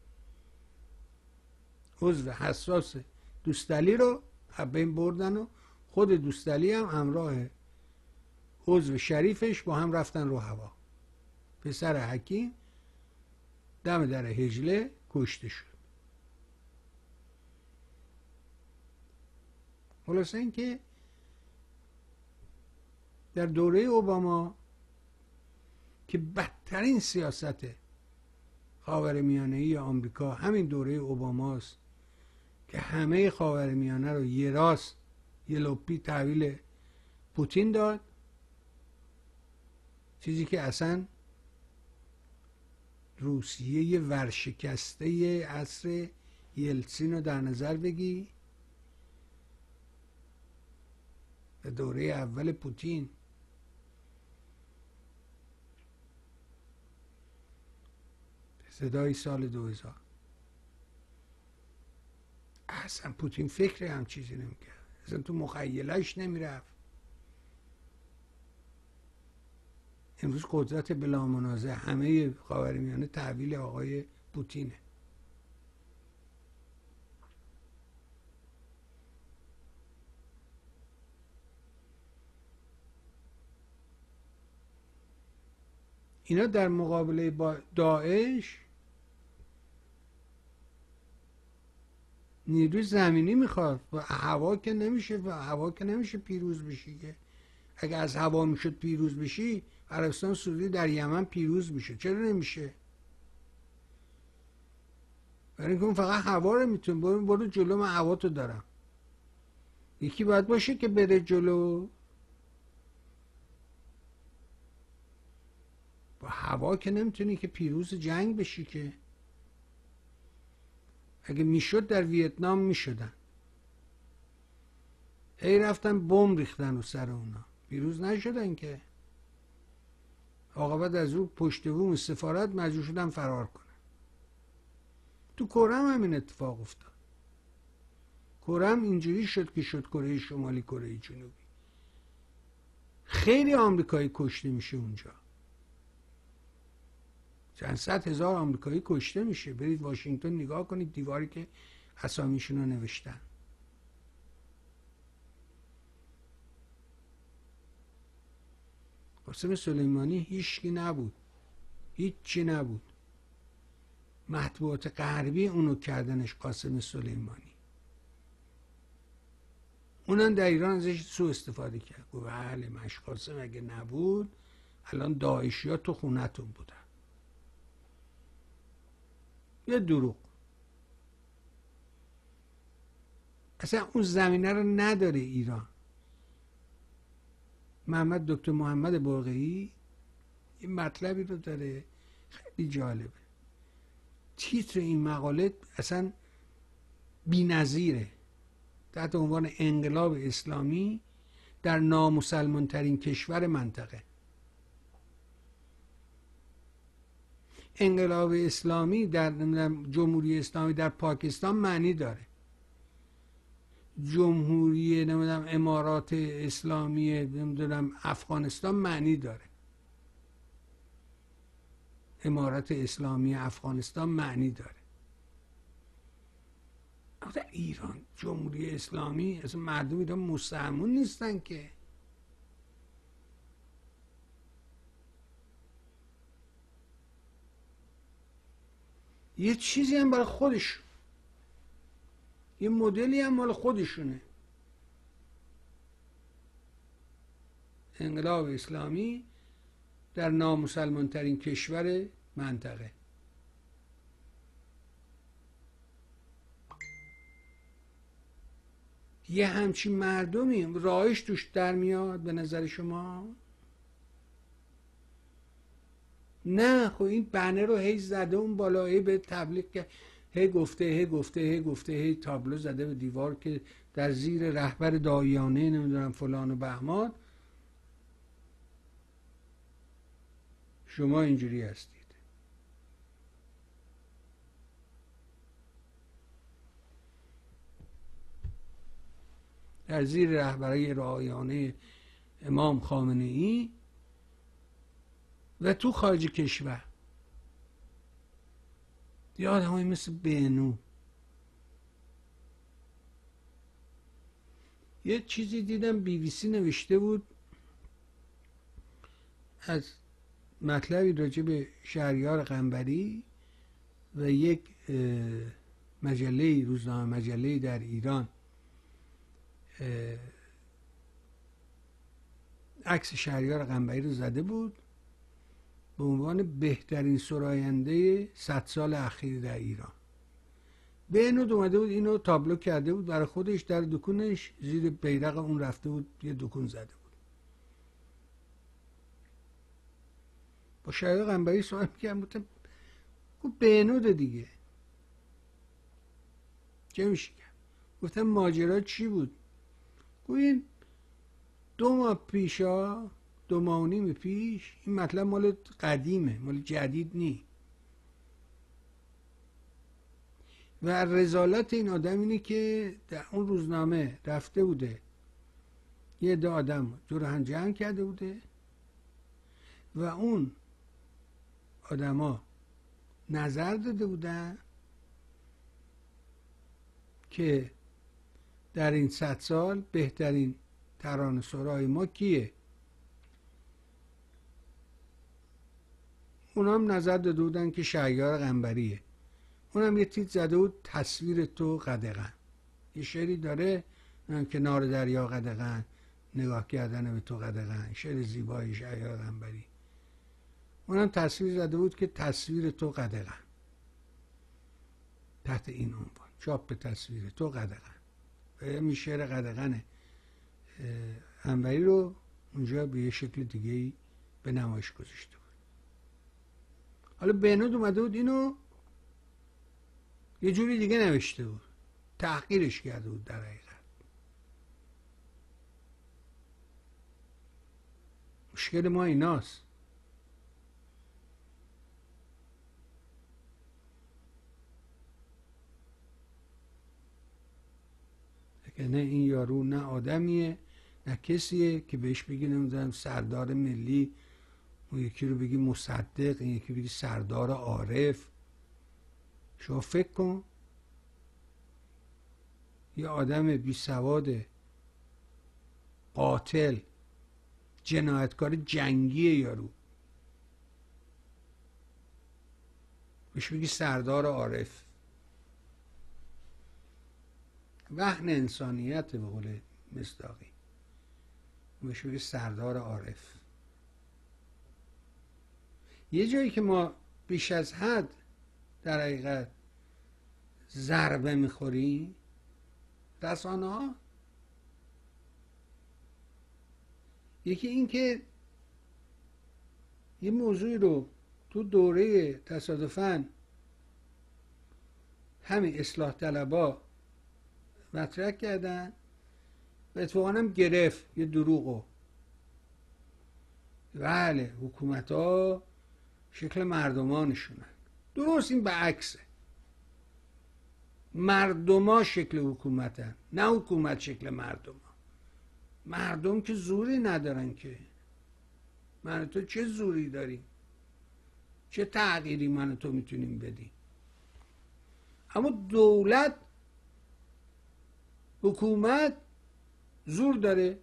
عضو حساس دوستعلی رو بین بردن و خود دوستعلی هم همراه عضو شریفش با هم رفتن رو هوا. پسر حکیم دم در هجله کشته شد. خلاصه این که در دوره اوباما که بدترین سیاست خاورمیانه‌ای آمریکا همین دوره اوباماست که همه خاورمیانه رو یه راست یه لپی تحویل پوتین داد، چیزی که اصلا روسیه ورشکسته عصر یلتسین رو در نظر بگی، به دوره اول پوتین صدای سال 2000 اصلا پوتین فکر هم چیزی نمیکرد، اصلا تو مخیلش نمیرفت. امروز قدرت بلا منازع همه خاورمیانه تحویل آقای پوتینه. اینا در مقابله با داعش نیروی زمینی میخواد و هوا که نمیشه پیروز بشی. که اگه از هوا میشد پیروز بشی، عربستان سعودی در یمن پیروز میشه. چرا نمیشه؟ برای اینکه اون فقط هوا رو میتونه. برو جلو، من هوا تو دارم. یکی باید باشه که بره جلو. با هوا که نمیتونی که پیروز جنگ بشی. که اگه میشد در ویتنام میشدن، هی رفتن بمب ریختن رو سر اونا، پیروز نشدن که. عاقبت از رو پشت بوم سفارت مجبور شدن فرار کنن. تو کره هم همین اتفاق افتاد. کره هم اینجوری شد که شد کره شمالی کره جنوبی. خیلی آمریکایی کشته میشه اونجا، چند صد هزار آمریکایی کشته میشه. برید واشنگتن نگاه کنید، دیواری که اسامیشون رو نوشتن. قاسم سلیمانی هیچکی نبود، هیچی نبود. مطبوعات غربی اونو کردنش قاسم سلیمانی. اونم در ایران ازش سوء استفاده کرد. گفت بله مش قاسم اگه نبود الان داعشی‌ها تو خونتون بودن. یه دروغ. اصلا اون زمینه رو نداره ایران. دکتر محمد برقعی این مطلبی رو داره خیلی جالبه. تیتر این مقاله اصلا بی‌نظیره، تحت عنوان انقلاب اسلامی در نامسلمان ترین کشور منطقه. انقلاب اسلامی در جمهوری اسلامی در پاکستان معنی داره، جمهوری امارات اسلامی افغانستان معنی داره، امارات اسلامی افغانستان معنی داره. در ایران جمهوری اسلامی اصلا مردم ایران مسلمون نیستن که. یه چیزی هم برای خودشون، یه مدلی هم مال خودشونه. انقلاب اسلامی در نامسلمان ترین کشور منطقه. یه همچین مردمی راهش توش در میاد به نظر شما؟ نه. خب این بنر رو هی زده اون بالا، هی به تبلیغ کرد، هی گفته هی تابلو زده به دیوار که در زیر رهبر داعیانه نمیدونم فلان و بهمان شما اینجوری هستید. در زیر رهبری داعیانه امام خامنه ای و تو خارج کشور یه آدمایی مثل بهنو. یه چیزی دیدم BBC نوشته بود از مطلبی راجع به شهریار قنبری و یک مجله، روزنامه مجله در ایران عکس شهریار قنبری رو زده بود به عنوان بهترین سراینده 100 سال اخیر در ایران. بهنود اومده بود اینو تابلو کرده بود برای خودش، در دکونش زیر بیرق اون رفته بود یه دکون زده بود. با شهریار قنبری سوال میکردم، گفتم بهنود دیگه چه میشه کرد؟ گفتم ماجرا چی بود؟ گوییم 2 ماه پیشا، 2 ماه و نیم پیش، این مطلب مال قدیمه، مال جدید نی. و رذالت این آدم اینه که در اون روزنامه رفته بوده یه عده آدم دور هم جمع کرده بوده و اون آدما نظر داده بودن که در این 100 سال بهترین ترانه‌سرای ما کیه. اونا هم نظر داده بودن که شهریار قنبریه. اونم یه تیتر زده بود تصویر تو قدغن. یه شعری داره کنار دریا قدغن، نگاه کردن به تو قدغن، شعر زیبای شهریار قنبری. اونم تصویر زده بود که تصویر تو قدغن، تحت این عنوان چاپ به تصویر تو قدغن. و این شعر قدغن قنبری رو اونجا به یه شکل دیگه به نمایش گذاشته بود. حالا بهنود اومده بود اینو یه جوری دیگه نوشته بود، تحقیرش کرده بود. در حقیقت مشکل ما ایناست. نه این یارو نه آدمیه نه کسیه که بهش بگی نمیدونم سردار ملی، اون یکی رو بگی مصدق، این یکی بگی سردار عارف. شما فکر کن یه آدم بی سواد، قاتل، جنایتکار جنگی یارو، بهش بگی سردار عارف. وهن انسانیت به قول مصداقی، بهش بگی سردار عارف. یه جایی که ما بیش از حد در حقیقت ضربه میخوریم، رسانه ها. یکی این که یه موضوعی رو تو دوره تصادفاً همین اصلاح طلبا مطرح کردن و اتفاقاً هم گرفت یه دروغو. بله حکومت ها شکل مردمانشونن. درست این برعکسه، مردما شکل حکومتن نه حکومت شکل مردم. مردم که زوری ندارن که. من تو چه زوری داریم؟ چه تغییری من تو میتونیم بدیم؟ اما دولت حکومت زور داره،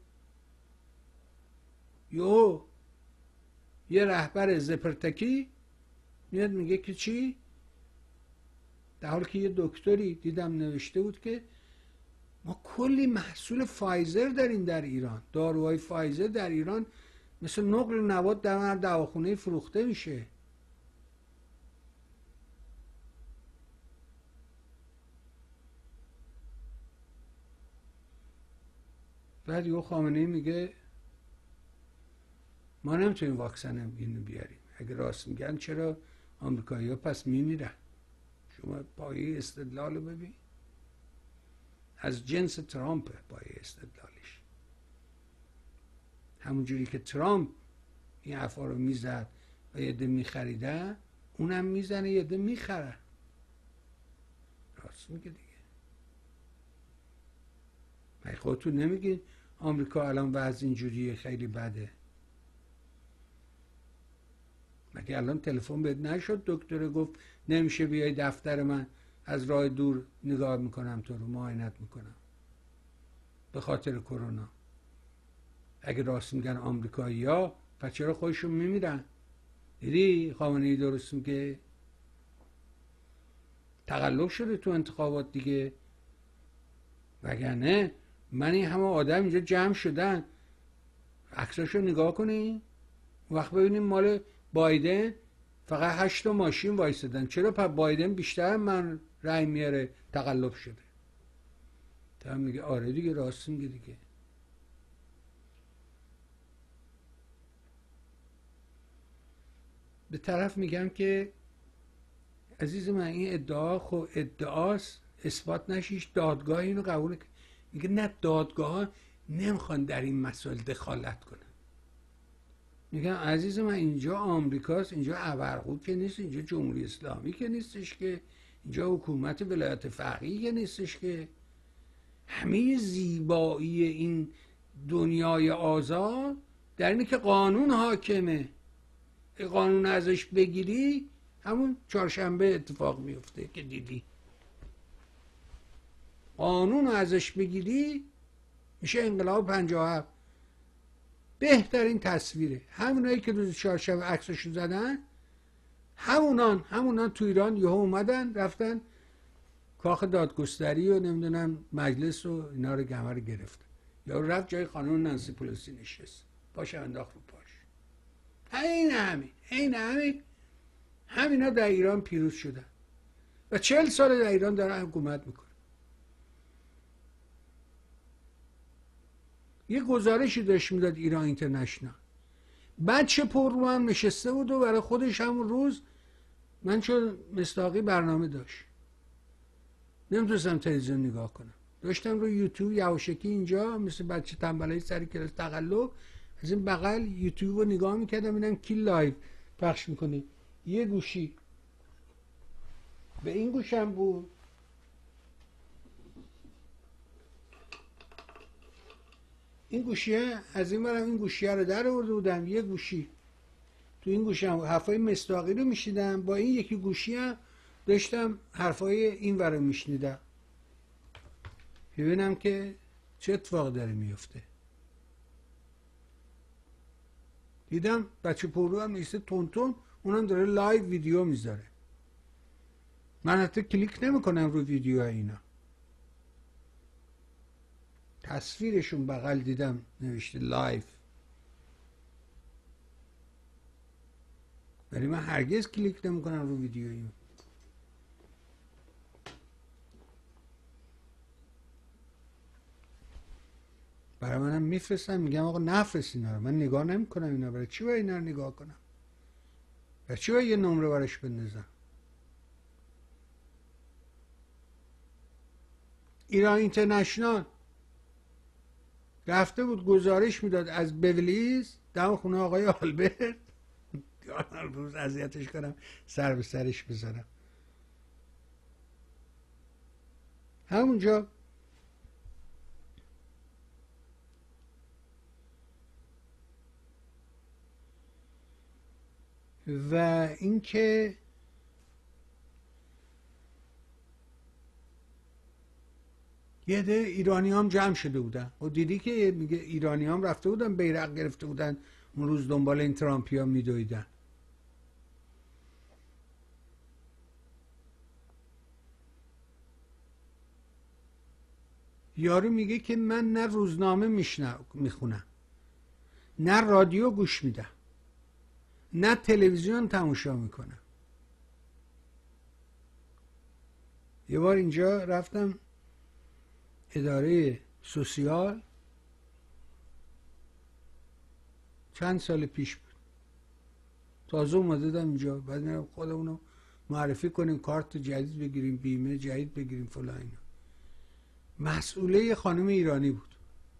یه رهبر زپرتکی میاد میگه که چی؟ در حالی که یه دکتری دیدم نوشته بود که ما کلی محصول فایزر داریم در ایران، داروهای فایزر در ایران مثل نقل نواد در هر دواخونه فروخته میشه. بعد یه خامنه‌ای میگه ما نمیتونیم واکسن اینو بیاریم. اگه راست میگن چرا آمریکایی‌ها پس میمیرن؟ شما پایه استدلال رو ببین، از جنس ترامپ پایه استدلالش. همونجوری که ترامپ این حرفا رو میزد و یه عده میخریدن، اونم میزنه یه عده میخرن. راست میگه دیگه. مگه خودتون نمیگین آمریکا الان وضع اینجوریه خیلی بده؟ مگه الان تلفن بهت نشد دکتر گفت نمیشه بیای دفتر من، از راه دور نگاه میکنم تو رو، معاینت میکنم به خاطر کرونا؟ اگه راست میگن آمریکایی‌ها پس چرا خودشون میمیرن؟ دیدی خامنه‌ای درست میگه؟ تقلب شده تو انتخابات دیگه. وگرنه من این همه آدم اینجا جمع شدن، عکساشو نگاه کنین وقت ببینیم مال بایدن فقط 8 ماشین وایسادن، چرا پس بایدن بیشتر من رأی میاره؟ تقلب شده. تا میگه آره دیگه راست میگه دیگه. به طرف میگم که عزیز من این ادعا خب ادعاست، اثبات نشیش، دادگاه اینو قبول میگه نه، دادگاه ها نمیخوان در این مسائل دخالت کنن. میگم عزیز من اینجا آمریکاست، اینجا ابرقو که نیست، اینجا جمهوری اسلامی که نیستش، که اینجا حکومت ولایت فقیه که نیستش، که همه زیبایی این دنیای آزاد در اینه که قانون حاکمه. قانون ازش بگیری همون چهارشنبه اتفاق میفته که دیدی. قانون ازش بگیری میشه انقلاب 57. بهترین تصویره همونایی که روز چهارشنبه عکسشو زدن، همونان تو ایران یهو اومدن رفتن کاخ دادگستری و نمیدونم مجلس و اینا رو گمه رو گرفتن، یا رفت جای خانم نانسی پلوسی نشست، پاشم انداخت رو پاش. همینا در ایران پیروز شدن و 40 سال در ایران دارن حکومت میکنن. یه گزارشی داشت میداد ایران اینترنشنال، بچه پر رو هم نشسته بود و برای خودش همون روز، من چون مصداقی برنامه داشت نمیتونستم تلویزیون نگاه کنم، داشتم رو یوتیوب یواشکی اینجا مثل بچه تنبلای سر کلاس تقلب از این بغل یوتیوب رو نگاه میکردم ببینم کی لایو پخش میکنه. یه گوشی به این گوشم بود، این گوشیه از این برم این گوشیه رو در آورده بودم، یه گوشی تو این گوشم حرفای مصداقی رو میشنیدم، با این یکی گوشی هم داشتم حرفای این ور رو میشنیدم، ببینم که چه اتفاق داره میفته. دیدم بچه پرو هم نیسته تون اونم داره لایو ویدیو میذاره. من حتی کلیک نمیکنم رو ویدیو اینا، تصویرشون بغل دیدم نوشته لایو، ولی من هرگز کلیک نمیکنم رو ویدیو اینا. برای منم میفرستن، میگم آقا نفرست اینا رو، من نگاه نمیکنم اینا، برای چی باید اینا رو نگاه کنم؟ برای چی باید یه نمره براش بندازم؟ ایران اینترنشنال رفته بود گزارش میداد از بولیز دم خونه آقای آلبرت، یادم روز اذیتش کنم سر به سرش بذارم همونجا. و اینکه یه ده ایرانی هم جمع شده بودن و دیدی که میگه ایرانی هم رفته بودن بیرق گرفته بودن اون روز دنبال این ترامپی ها میدویدن. یارو میگه که من نه روزنامه میخونم، نه رادیو گوش میدم، نه تلویزیون تماشا میکنم. یه بار اینجا رفتم اداره سوسیال، چند سال پیش بود، تازه اومده بودم اینجا، بعد خودمونو معرفی کنیم، کارت جدید بگیریم، بیمه جدید بگیریم، فلان اینا. مسئوله خانم ایرانی بود،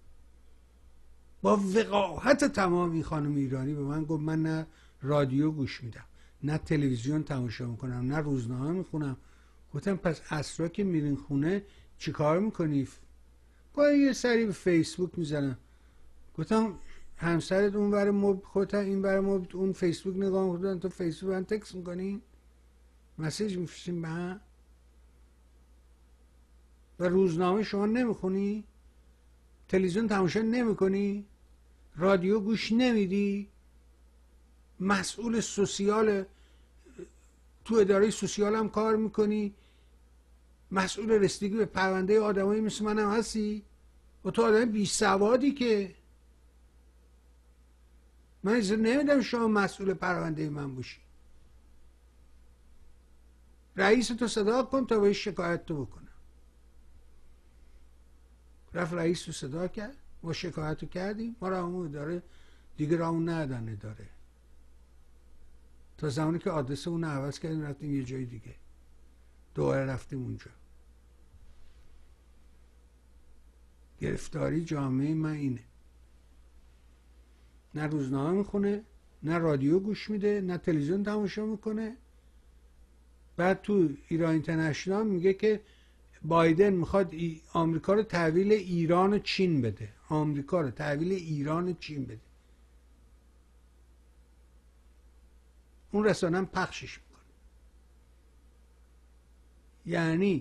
با وقاحت تمام این خانم ایرانی به من گفت من نه رادیو گوش میدم، نه تلویزیون تماشا میکنم، نه روزنامه میخونم. گفتم پس عصرا که میرین خونه چی کار میکنی؟ گفتم یه سری به فیسبوک میزنم. گفتم همسرت اون ور موب، خودت این ور موب، اون فیسبوک نگاه میکنن، تو فیسبوک هم تکس میکنین، مسیج میفرستین به هم، و روزنامه شما نمیخونی، تلویزیون تماشا نمیکنی، رادیو گوش نمیدی، مسئول سوسیال تو اداره سوسیال هم کار میکنی، مسئول رسیدگی به پرونده آدمایی مثل منم هستی، و تو آدم بی سوادی که من اجازه نمیدم شما مسئول پرونده من باشی. رئیس تو صدا کن تا بهش شکایت تو بکنم. رفت رئیس تو صدا کرد، ما شکایت رو کردیم، ما را همون اداره دیگه را اون ندادن اداره، تا زمانی که آدرس اون عوض کردیم رفتیم یه جای دیگه، دوباره رفتیم اونجا. گرفتاری جامعه من اینه، نه روزنامه میخونه، نه رادیو گوش میده، نه تلویزیون تماشا میکنه. بعد تو ایران اینترنشنال میگه که بایدن میخواد آمریکا رو تحویل ایران و چین بده، آمریکا رو تحویل ایران و چین بده. اون رسانه هم پخشش میکنه. یعنی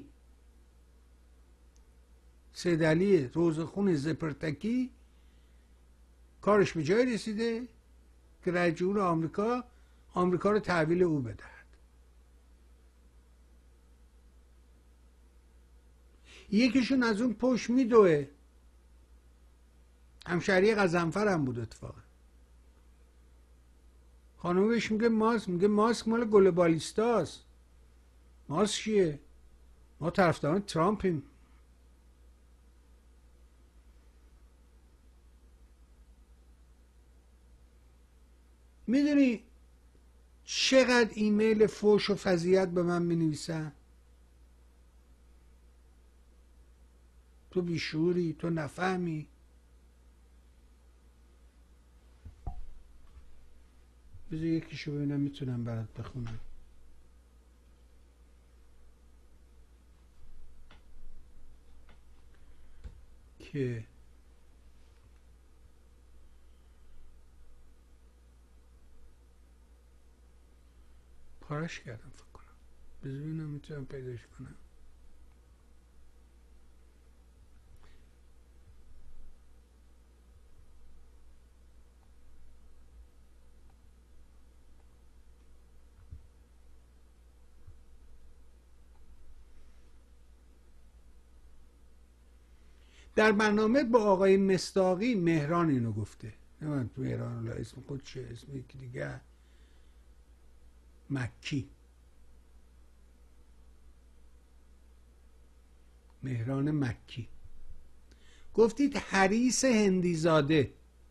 سید علی روزخون زپرتکی کارش به جای رسیده که رئیس جمهور آمریکا رو تحویل او بدهد. یکیشون از اون پشت میدوه، همشهری غضنفر هم بود اتفاقا. خانم بهش میگه ماسک، میگه ماسک مال گلوبالیستاست. ماسک چیه؟ ما طرفداران ترامپیم. میدونی چقدر ایمیل فوش و فضیحت به من مینویسن؟ تو بیشوری، تو نفهمی. بذار یکیشو ببینم میتونم برات بخونم. که پارش کردم فکر کنم، بذار ببینم میتونم پیداش کنم. در برنامه با آقای مصداقی مهران اینو گفته، نه من تو مهران، لا اسم خود چه، اسم یکی دیگه، مکی، مهران مکی. گفتید حریص هندیزاده،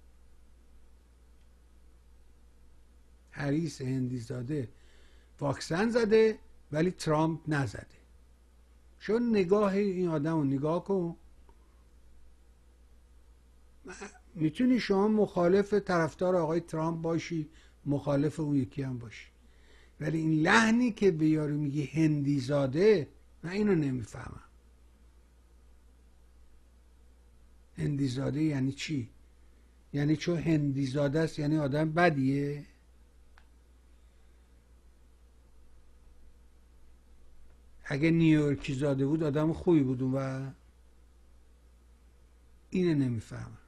حریص هندیزاده واکسن زده ولی ترامپ نزده. چون نگاه این آدم رو نگاه کن، میتونی شما مخالف طرفدار آقای ترامپ باشی، مخالف اون یکی هم باشی، ولی این لحنی که به یارو میگی هندیزاده، من اینو نمیفهمم. هندیزاده یعنی چی؟ یعنی چون هندیزاده است یعنی آدم بدیه؟ اگه نیویورکی زاده بود آدم خوبی بود اون. و اینه نمیفهمن.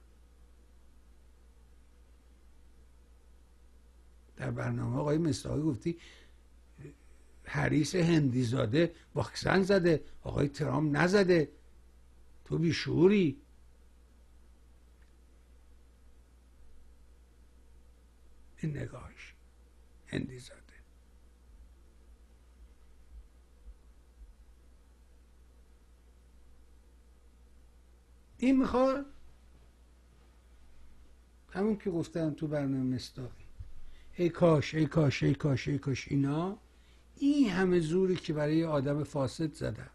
در برنامه آقای مصداقی گفتی هریس هندی زاده واکسن زده، آقای ترامپ نزده، تو بیشعوری. این نگاهش هندی زاده. این میخواد همون که گفتم تو برنامه مصداقی، ای کاش ای کاش ای کاش ای کاش، اینا این همه زوری که برای آدم فاسد زدن.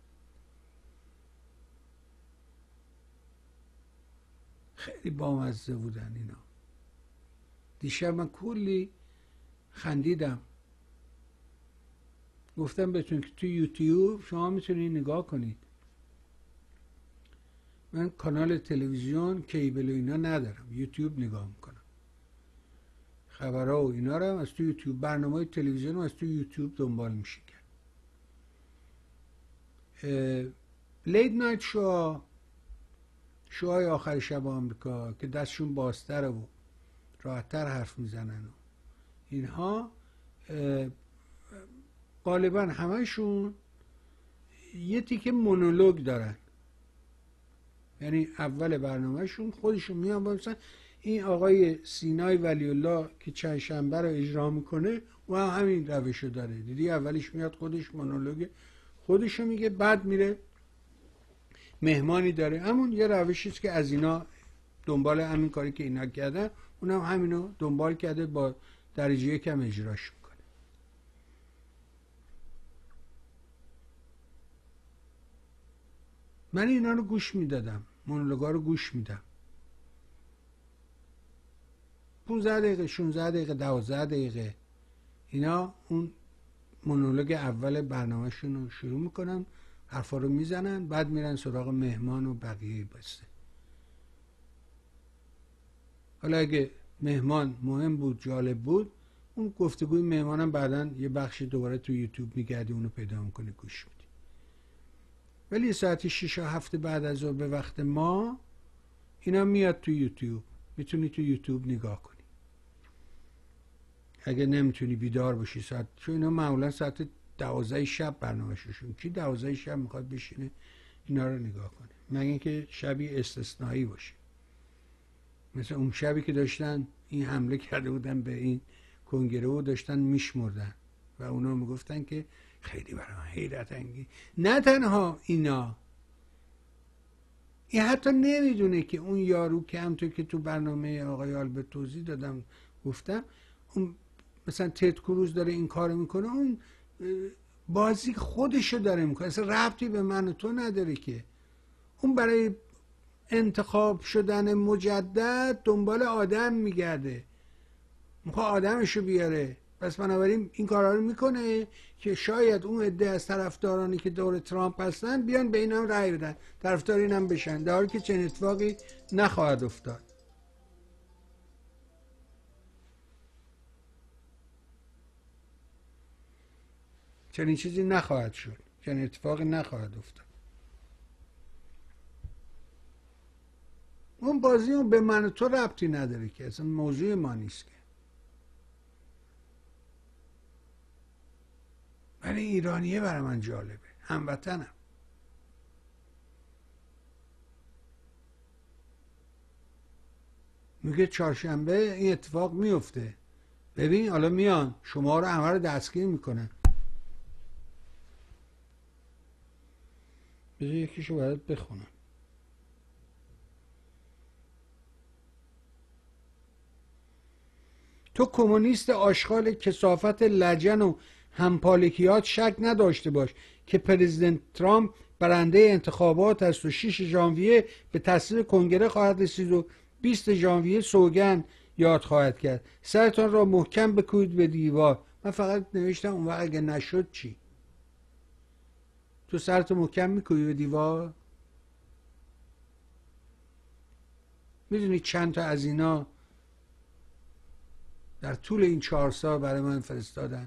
خیلی بامزه بودن اینا. دیشب من کلی خندیدم. گفتم بهتون که تو یوتیوب شما میتونید نگاه کنید. من کانال تلویزیون کیبل و اینا ندارم، یوتیوب نگاه میکنم. خبرها و اینا رو هم از تو یوتیوب، برنامه تلویزیون رو از تو یوتیوب دنبال میشه کرد. لیت نایت شوهای آخر شب آمریکا که دستشون بازتره و راحتتر حرف میزنن و اینها، غالبا همشون یه تیکه مونولوگ دارن. یعنی اول برنامهشون خودشون میان مثلا این آقای سینای ولی الله که چند شنبه رو اجرا میکنه و همین روشو داره. دیدی اولش میاد خودش مونولوگ خودشو میگه، بعد میره مهمانی داره. همون یه روشیست که از اینا دنبال همین کاری که اینا کردن، اونم همینو دنبال کرده، با درجه کم اجراش میکنه. من اینا رو گوش میدادم، مونولوگا رو گوش میدم. 15 دقیقه 16 دقیقه 12 دقیقه اینا اون مونولوگ اول برنامهشون رو شروع میکنن، حرفا رو میزنن، بعد میرن سراغ مهمان و بقیه بسته. حالا اگه مهمان مهم بود، جالب بود، اون گفتگوی مهمانم بعداً یه بخشی دوباره تو یوتیوب میگردی اونو پیدا میکنی گوش میدی. ولی ساعت 6 و 7 بعد از ظهر به وقت ما اینا میاد تو یوتیوب، میتونی تو یوتیوب نگاه کنی. اگه نمیتونی بیدار باشی ساعت، چون اینا معمولا ساعت 12 شب برنامه‌شون، کی 12 شب میخواد بشینه اینا رو نگاه کنه؟ مگه اینکه شبی استثنایی باشه، مثل اون شبی که داشتن این حمله کرده بودن به این کنگره و داشتن میشمردن و اونا میگفتن که خیلی برای من حیرت انگیز. نه تنها اینا، این حتی نمیدونه که اون یارو که همونطور که تو برنامه آقای آلبرت توضیح دادم گفتم، اون مثلا تد کروز داره این کارو میکنه، اون بازی خودشو داره میکنه، اصلا ربطی به من و تو نداره که. اون برای انتخاب شدن مجدد دنبال آدم میگرده، میخواد آدمشو بیاره. پس بنابراین این کارا رو میکنه که شاید اون عده از طرفدارانی که دور ترامپ هستن بیان به اینم رأی بدن، طرفدار اینم بشن، در حالی که چنین اتفاقی نخواهد افتاد. چنین چیزی نخواهد شد، چنین اتفاقی نخواهد افتاد. اون بازی اون به من و تو ربطی نداره که، اصلا موضوع ما نیست که. ولی ایرانیه برای من جالبه، هموطنم. میگه چهارشنبه این اتفاق میفته، ببین حالا میان شما رو همه رو دستگیر میکنن. بذار یکیشو برات بخونم. تو کمونیست آشغال کثافت لجن و همپالکیات شک نداشته باش که پرزیدنت ترامپ برنده انتخابات است و 6 ژانویه به تصویب کنگره خواهد رسید و 20 ژانویه سوگند یاد خواهد کرد. سرتان را محکم بکوبید به دیوار. من فقط نوشتم اون وقت اگه نشد چی؟ تو سرت محکم میکوبی به دیوار؟ میدونی چند تا از اینا در طول این 4 سال برای من فرستادن؟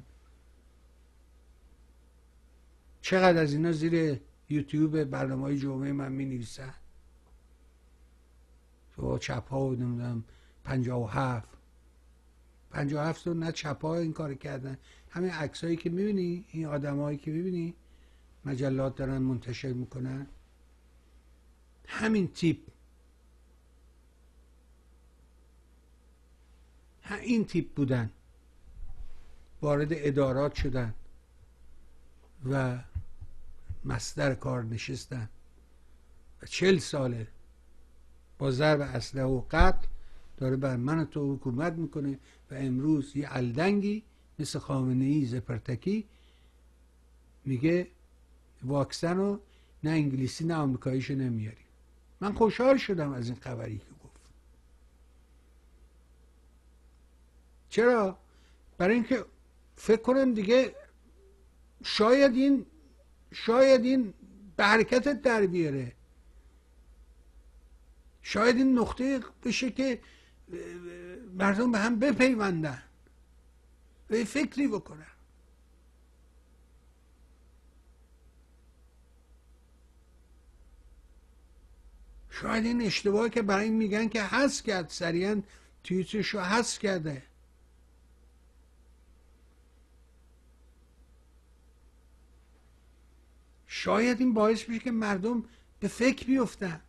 چقدر از اینا زیر یوتیوب برنامه‌های جمعه من می نویسن؟ تو چپ ها نمیدونم 57 تو نه چپ ها این کار کردن. همین عکسایی که میبینی، این آدمایی که میبینی مجلات دارن منتشر میکنن، همین تیپ، این تیپ بودن، وارد ادارات شدن و مصدر کار نشستن و 40 ساله با ضرب اسلحه و قتل داره بر من و تو حکومت میکنه و امروز یه الدنگی مثل خامنه‌ای زپرتکی میگه واکسن رو نه انگلیسی نه آمریکاییشو نمیاریم. من خوشحال شدم از این خبری که گفت. چرا؟ برای اینکه فکر کنم دیگه شاید این به حرکتت در بیاره، شاید این نقطه بشه که مردم به هم بپیوندن و فکری بکنن. شاید این اشتباهی که برای این میگن که حذف کرد، سریعا توییتش رو حذف کرده، شاید این باعث بشه که مردم به فکر بیفتن،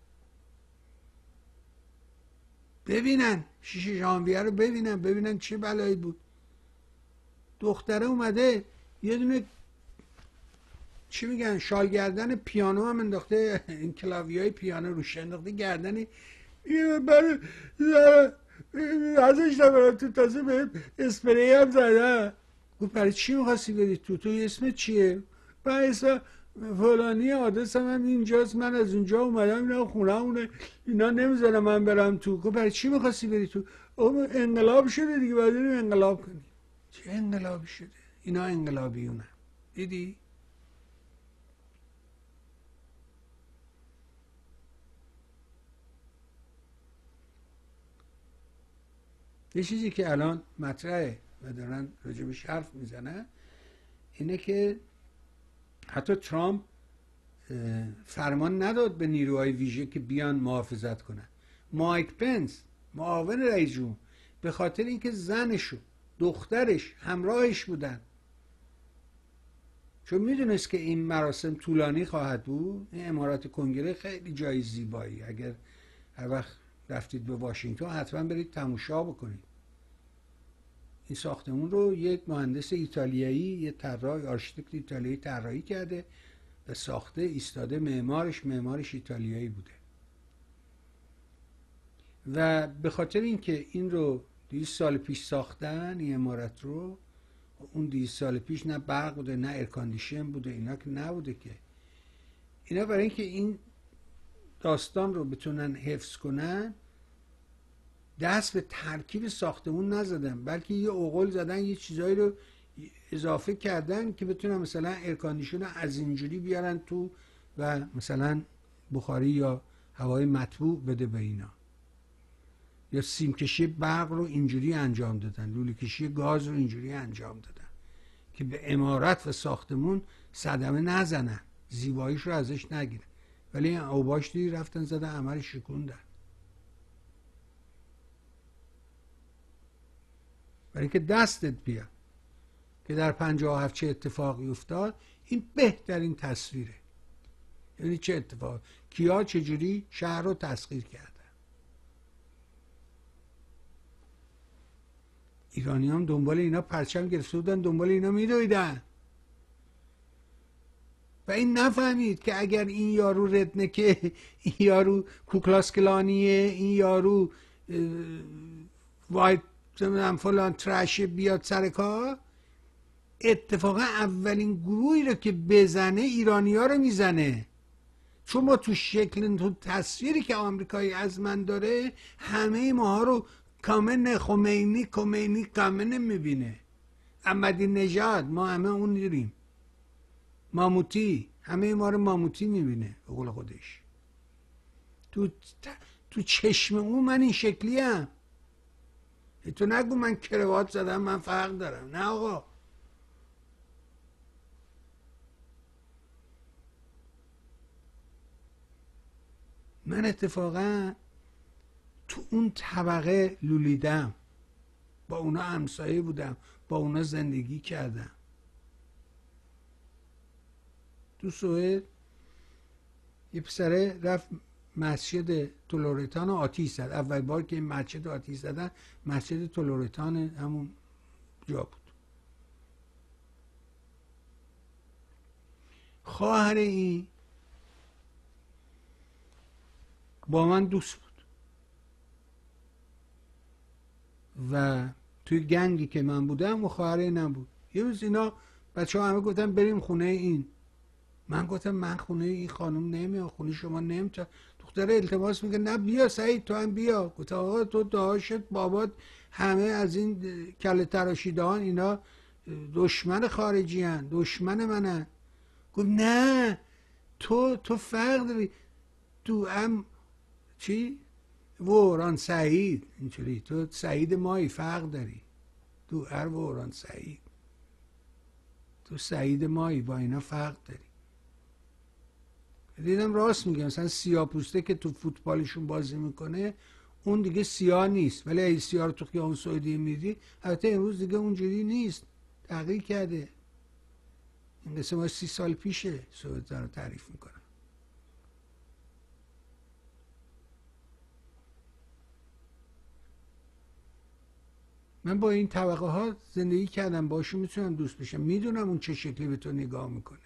ببینن 6 ژانویه رو ببینن چه بلایی بود. دختره اومده یه دونه چی میگن شالگردن پیانو هم انداخته، این کلاویای پیانو روش انداخته گردن، برای ازش نبرم تو، تازه به اسپری هم زده. گفت برای چی میخواستی بری تو اسمت چیه؟ من اسم فلانی، آدرس من اینجاست، من از اونجا اومدم، اینا خونه‌مونه، اینا نمیذارم من برم تو. گفت برای چی میخواستی بری تو؟ انقلاب شده دیگه، باید بریم انقلاب کنی. چه انقلابی شده؟ اینا انقلابیونه. دیدی؟ یه چیزی که الان مطرحه و دارن راجبش حرف میزنن اینه که حتی ترامپ فرمان نداد به نیروهای ویژه که بیان محافظت کنن. مایک پنس معاون رئیس جمهور به خاطر اینکه زنش و دخترش همراهش بودن، چون میدونست که این مراسم طولانی خواهد بود. این امارات کنگره خیلی جای زیبایی، اگر هر وقت رفتید به واشنگتن حتما برید تماشا بکنید. این ساختمون رو یک مهندس ایتالیایی، یه طراح آرشیتکت ایتالیایی طراحی کرده و ساخته، ایستاده، معمارش ایتالیایی بوده و به خاطر اینکه این رو 200 سال پیش ساختن این عمارت رو، اون 200 سال پیش نه برق بوده نه ایرکاندیشن بوده، اینا که نبوده که. اینا برای اینکه این داستان رو بتونن حفظ کنن دست به ترکیب ساختمون نزدن، بلکه یه اوغل زدن، یه چیزایی رو اضافه کردن که بتونن مثلا ایرکاندیشن از اینجوری بیارن تو و مثلا بخاری یا هوای مطبوع بده به اینا، یا سیم کشی برق رو اینجوری انجام دادن، لوله کشی گاز رو اینجوری انجام دادن که به عمارت و ساختمون صدمه نزنن، زیباییش رو ازش نگیرن. ولی این اوباش دیدی رفتن زدن عمل شکوندن. برای که دستت بیاد که در 57 چه اتفاقی افتاد، این بهترین تصویره. یعنی چه اتفاق، کیا چجوری شهر رو تسخیر کردن. ایرانی هم دنبال اینا پرچم گرفته بودن، دنبال اینا میدویدن و این نفهمید که اگر این یارو ردنکه، این یارو کوکلاسکلانیه، این یارو وایت فلان ترشه بیاد سر کار، اتفاقا اولین گروهی رو که بزنه ایرانی ها رو میزنه. چون ما تو شکل، تو تصویری که آمریکایی از من داره، همه ماها رو کامن خمینی کامن میبینه، احمدی نژاد، ما همه اون داریم، ماموتی، همه ما رو ماموتی میبینه به قول خودش. تو چشم اون من این شکلی هم. تو نگو من کروات زدم من فرق دارم، نه آقا. من اتفاقا تو اون طبقه لولیدم، با اونا همسایه بودم، با اونا زندگی کردم. تو سوئد یه پسره رفت مسجد تلورتان آتیش زد. اول بار که این مسجد آتیش زدن مسجد تلورتان همون جا بود. خواهر این با من دوست بود و توی گنگی که من بودم و خواهر اینم بود. یه روز اینا بچه ها همه گفتن بریم خونه این. من گفتم من خونه این خانم نمیام، خونه شما نمیام. دختره التماس میگه نه بیا سعید تو هم بیا. گفتم آقا تو داشت بابات همه از این کله تراشیدهان اینا دشمن خارجی هن، دشمن منن. گفت نه تو فرق داری، تو هم چی؟ وران سعید اینجوری، تو سعید مایی فرق داری، تو هر وران سعید، تو سعید مایی با اینا فرق داری. دیدم راست میگه. مثلا سیاه پوسته که تو فوتبالشون بازی میکنه اون دیگه سیاه نیست، ولی اگه سیاه رو تو خیابون سعودی میدی، البته امروز دیگه اونجوری نیست، تغییر کرده. این قصه ما 30 سال پیشه سعودی رو تعریف میکنه. من با این طبقه ها زندگی کردم، باشون میتونم دوست بشم، میدونم اون چه شکلی به تو نگاه میکنه.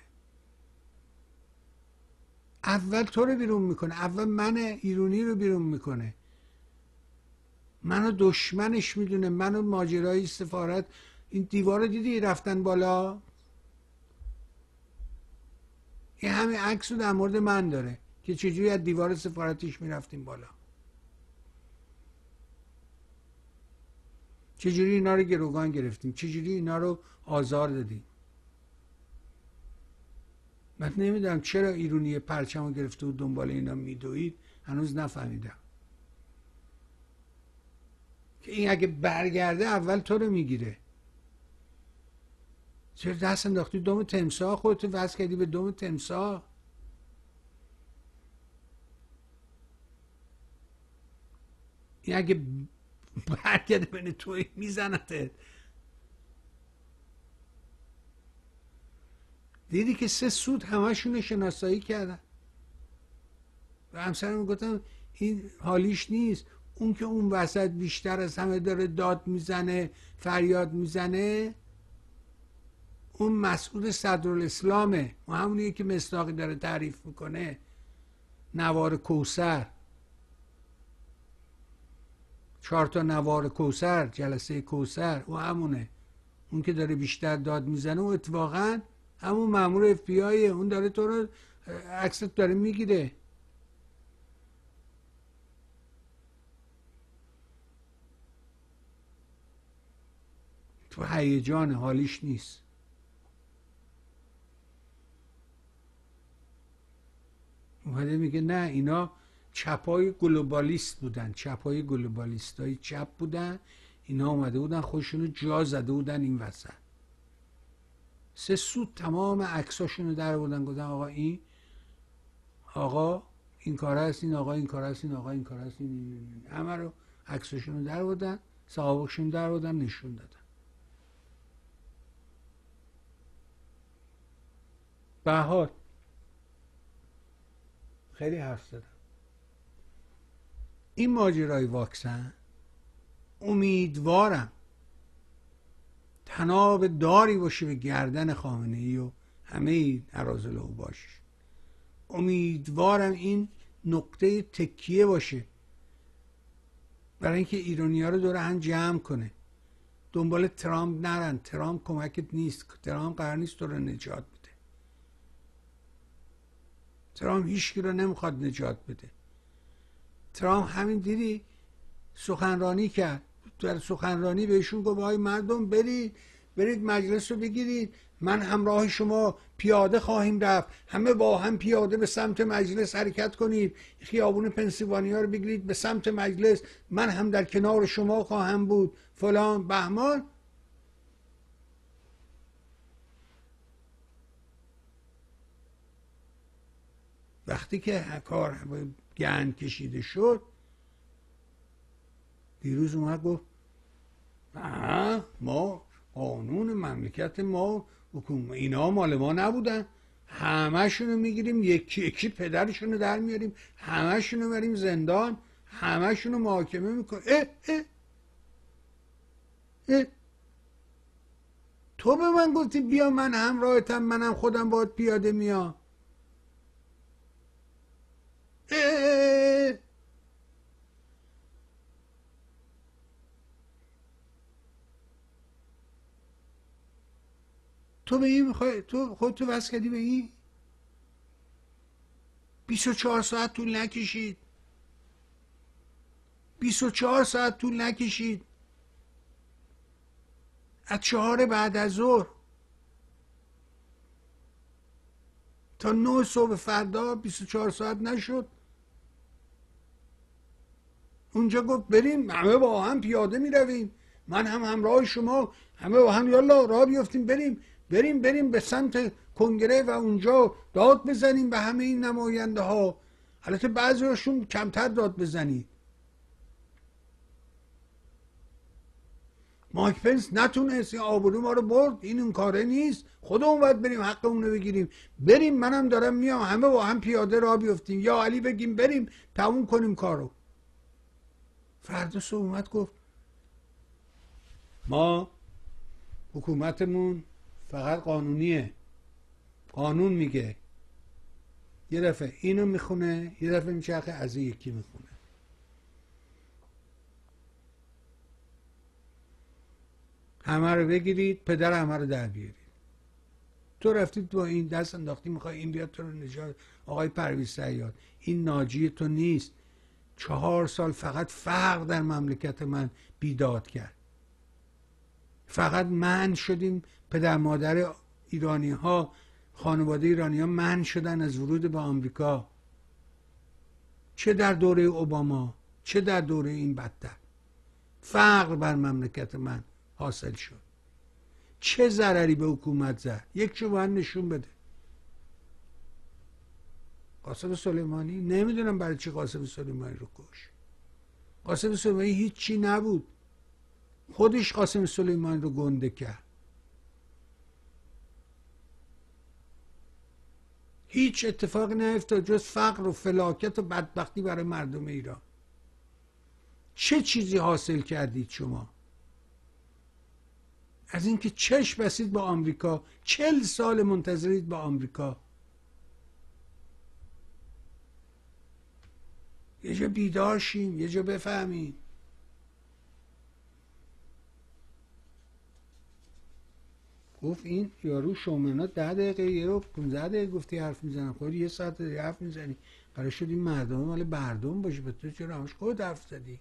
اول تو رو بیرون میکنه، اول من ایرانی رو بیرون میکنه، منو دشمنش میدونه. منو ماجرای سفارت، این دیوار رو دیدی رفتن بالا، این همین عکس رو در مورد من داره که چجوری از دیوار سفارتش میرفتیم بالا، چجوری اینا رو گروگان گرفتیم، چجوری اینا رو آزار دادیم. من نمیدونم چرا ایرونی پرچم رو گرفته و دنبال اینا میدوید، هنوز نفهمیدم که این اگه برگرده اول تو رو میگیره. چرا دست انداختی دم تمساح، خودتو وصل کردی به دم تمساح؟ این اگه برگرده بین توی میزنته. دیدی که 3 سود همشون شناسایی کردن و همسرم گفتم این حالیش نیست. اون که اون وسط بیشتر از همه داره داد میزنه فریاد میزنه، اون مسعود صدرالاسلامه و همونیه که مصداقی داره تعریف میکنه، نوار کوثر، 4 تا نوار کوثر، جلسه کوثر، و همونه. اون که داره بیشتر داد میزنه و اتفاقا همون مامور اف بی آی، اون داره تو رو عکست داره میگیره. تو هیجان، حالیش نیست. اومده میگه نه اینا چپای گلوبالیست بودن، چپای گلوبالیست های چپ بودن، اینا اومده بودن خودشونو جا زده بودن این وسط. 3 سود تمام عکساشونو در بودن، گفتن آقا این آقا این کار هست، این آقا این کار هست، این آقا این کار هست، این همه رو عکساشونو در بودن، سوابقشون در بودن، نشون دادن. به هر حال خیلی حرف زدم. این ماجرای واکسن امیدوارم تناب داری باشه به گردن خامنه ای و همه اراذل او باش. امیدوارم این نقطه تکیه باشه برای اینکه ایرانی‌ها رو دور هم جمع کنه. دنبال ترامپ نرن، ترامپ کمکت نیست، ترامپ قرار نیست تو رو نجات بده. ترامپ هیچکی رو نمیخواد نجات بده. ترامپ همین دیدی سخنرانی کرد، در سخنرانی بهشون گفت آقای مردم برید مجلس رو بگیرید، من همراه شما پیاده خواهیم رفت، همه با هم پیاده به سمت مجلس حرکت کنید، خیابون پنسیلوانیا رو بگیرید به سمت مجلس، من هم در کنار شما خواهم بود، فلان بهمان. وقتی که کار گند کشیده شد دیروز اومد گفت ما قانون مملکت ما حکومت اینا مال ما نبودن، همه‌شونو میگیریم یکی یکی پدرشونو در میاریم، همه‌شونو بریم زندان، همه‌شونو محاکمه میکنیم. تو به من گفتی بیا من همراهتم، منم خودم باید پیاده میام. تو به این میخوای تو خودتو وصل کردی به این؟ 24 ساعت طول نکشید، 24 ساعت طول نکشید، از 4 بعد از ظهر تا 9 صبح فردا 24 ساعت نشد. اونجا گفت بریم همه با هم پیاده می رویم، من هم همراه شما، همه با هم یالا راه بیفتیم بریم به سمت کنگره و اونجا داد بزنیم به همه این نماینده ها. البته بعضیشون کمتر داد بزنید. مایک پنس نتونست، این آبرو ما رو برد، این اون کاره نیست، خودمون باید بریم حق اونو بگیریم. بریم منم دارم میام، همه با هم پیاده راه بیفتیم، یا علی بگیم بریم تموم کنیم کارو. فردا صبح اومد گفت ما حکومتمون فقط قانونیه، قانون میگه. یه دفعه اینو میخونه، یه دفعه میچرخه از این یکی میخونه. همه رو بگیرید، پدر همه رو در بیارید. تو رفتید با این دست انداختی میخوای این بیاد تو رو نجات. آقای پرویز صیاد، این ناجی تو نیست. 4 سال فقط فقر در مملکت من بیداد کرد. فقط منع شدیم، پدر مادر ایرانی ها، خانواده ایرانی ها منع شدن از ورود به آمریکا. چه در دوره اوباما چه در دوره این بدتر فقر بر مملکت من حاصل شد. چه ضرری به حکومت زد؟ یک چه باید نشون بده. قاسم سلیمانی، نمیدونم برای چی قاسم سلیمانی رو کش. قاسم سلیمانی هیچی نبود، خودش قاسم سلیمانی رو گنده کرد. هیچ اتفاقی نیفتاد جز فقر و فلاکت و بدبختی برای مردم ایران. چه چیزی حاصل کردید شما؟ از اینکه چشم بستید با آمریکا، 40 سال منتظرید با آمریکا. یه جا بیدار شیم، یه جا بفهمیم. گفت این یارو شومنا 10 دقیقه یه رو 15 دقیقه گفتی حرف میزنم، خود یه ساعت حرف میزنی. قرار شد این مردم مال مردم باشه، به تو چرا همش خود حرف زدی؟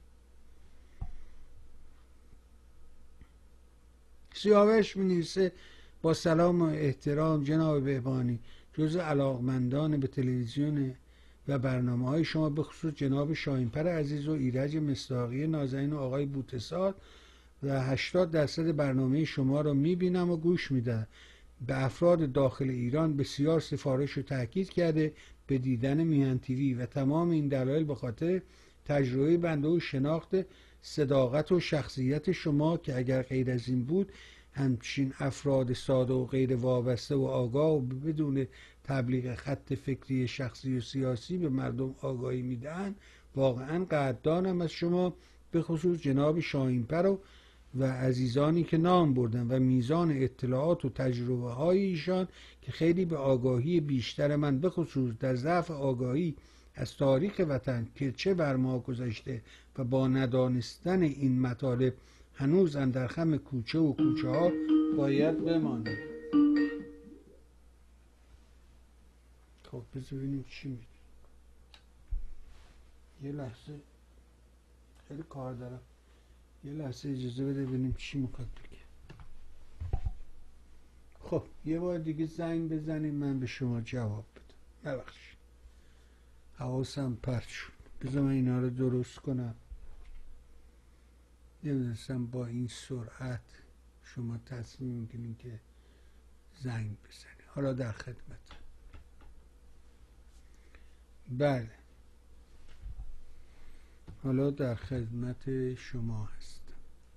سیاوش می‌نویسه با سلام و احترام جناب بهبانی، جزء علاقمندان به تلویزیون و برنامه‌های شما به خصوص جناب شاهینپر عزیز و ایرج مصداقی نازنین و آقای بوتساد و 80% برنامه شما را میبینم و گوش میدم. به افراد داخل ایران بسیار سفارش و تاکید کرده به دیدن میهن تیوی و تمام این دلایل به خاطر تجربه بنده و شناخت صداقت و شخصیت شما که اگر غیر از این بود همچین افراد ساده و غیر وابسته و آگاه و بدون تبلیغ خط فکری شخصی و سیاسی به مردم آگاهی میدن. واقعا قدردانم از شما، به خصوص جناب شاهینپر و عزیزانی که نام بردن و میزان اطلاعات و تجربه های ایشان که خیلی به آگاهی بیشتر من به خصوص در ضعف آگاهی از تاریخ وطن که چه بر ما گذشته و با ندانستن این مطالب هنوز اندر خم کوچه و کوچه ها باید بمانیم. خب بذار ببینیم چی میگه. یه لحظه، خیلی کار دارم، یه لحظه اجازه بده ببینیم چی میخواد بگه. خب یه بار دیگه زنگ بزنیم من به شما جواب بدم. ببخشید حواسم پرت شد. بذار من اینا رو درست کنم. نمیدونستم با این سرعت شما تصمیم میگیرین که زنگ بزنید. حالا در خدمت. بله حالا در خدمت شما هستم.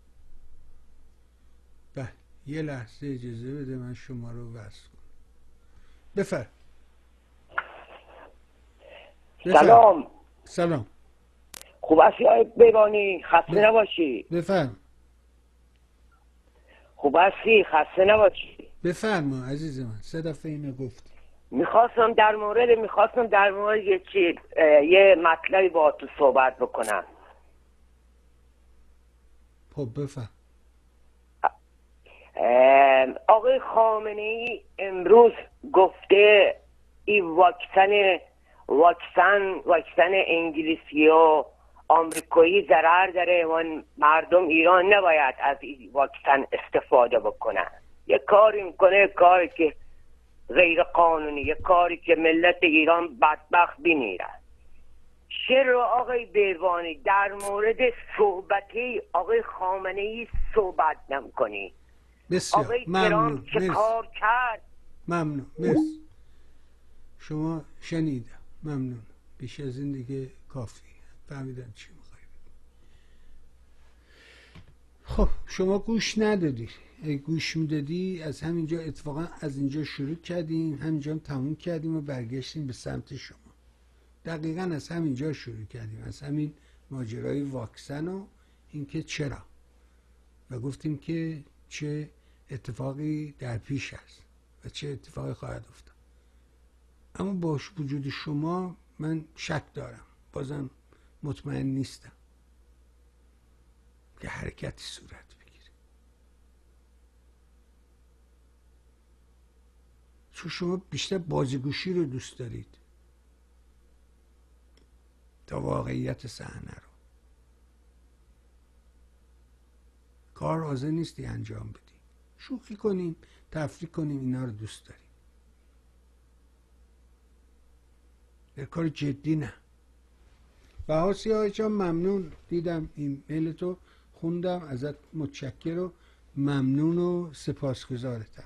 یه لحظه اجازه بده من شما رو وصل کنم. بفرم. سلام. سلام. خوب هستی آقای بیبانی؟ خسته نباشی. بفرم. خوب هستی؟ خسته نباشی. بفرما عزیز من، 3 دفعه اینو گفتی. میخواستم در مورد یه مطلبی با تو صحبت بکنم. خب بفرم. آقای خامنه ای امروز گفته این واکسن انگلیسی و آمریکایی ضرر داره و مردم ایران نباید از این واکسن استفاده بکنن. یه کاری میکنه، کاری که غیر قانونی، یه کاری که ملت ایران بدبخت بمیره. چرا آقای بیروانی در مورد صحبتی آقای خامنه ای صحبت نمی‌کنی؟ بسیار آقای ممنون. ترامپ چه کار کرد؟ ممنون. مرسی. شما شنیدم. ممنون. بیش از این دیگه کافی. فهمیدم چی میخوای. خب شما گوش ندادی. اگه گوش میدادی از همینجا، اتفاقا از اینجا شروع کردیم، همینجا هم تموم کردیم و برگشتیم به سمت شما. دقیقا از همینجا شروع کردیم، از همین ماجرای واکسن و اینکه چرا، و گفتیم که چه اتفاقی در پیش است و چه اتفاقی خواهد افتاد. اما با وجود شما من شک دارم، بازم مطمئن نیستم که حرکتی صورت بگیره، چون شما بیشتر بازیگوشی رو دوست دارید تا واقعیت صحنه رو. کار حاضر نیستی انجام بدی، شوخی کنیم، تفریح کنیم، اینا رو دوست داریم. در کار جدی نه. بها سیاه جان ممنون، دیدم ایمیل تو خوندم، ازت متشکر و ممنون و سپاسگزارتم.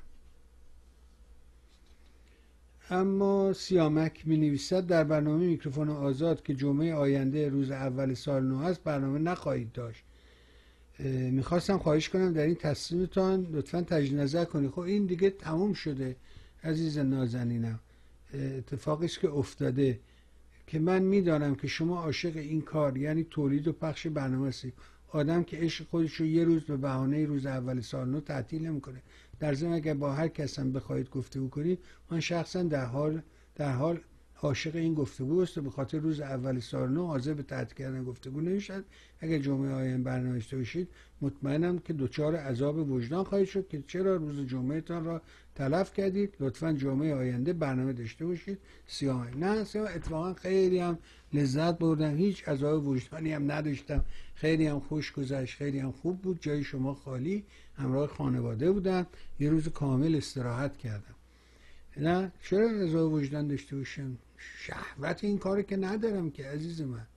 اما سیامک می نویسد در برنامه میکروفون آزاد که جمعه آینده روز اول سال نو است برنامه نخواهید داشت. میخواستم خواهش کنم در این تصمیمتان لطفا تجدید نظر کنید. خب این دیگه تموم شده عزیز نازنینم. اتفاقی است که افتاده که من میدانم که شما عاشق این کار، یعنی تولید و پخش برنامه هستید. آدم که عشق خودش رو یه روز به بهانه روز اول سال نو تعطیل نمیکنه. در ضمن اگر با هر کس هم بخواید گفتگو کنید، من شخصا در حال عاشق این گفتگو است و به خاطر روز اول سال نو حاضر به تعطیل کردن گفتگو نمیشد. اگر جمعه آینده برنامه داشته باشید مطمئنم که دچار عذاب وجدان خواهید شد که چرا روز جمعه تان را تلف کردید. لطفا جمعه آینده برنامه داشته باشید. نه اتفاقا خیلی هم لذت بردم، هیچ عذاب وجدانی هم نداشتم، خیلی هم خوش گذشت، خیلی هم خوب بود. جای شما خالی، همراه خانواده بودم، یه روز کامل استراحت کردم. نه چرا عذاب وجدان داشته باشم؟ شهوت این کارو که ندارم که عزیز من.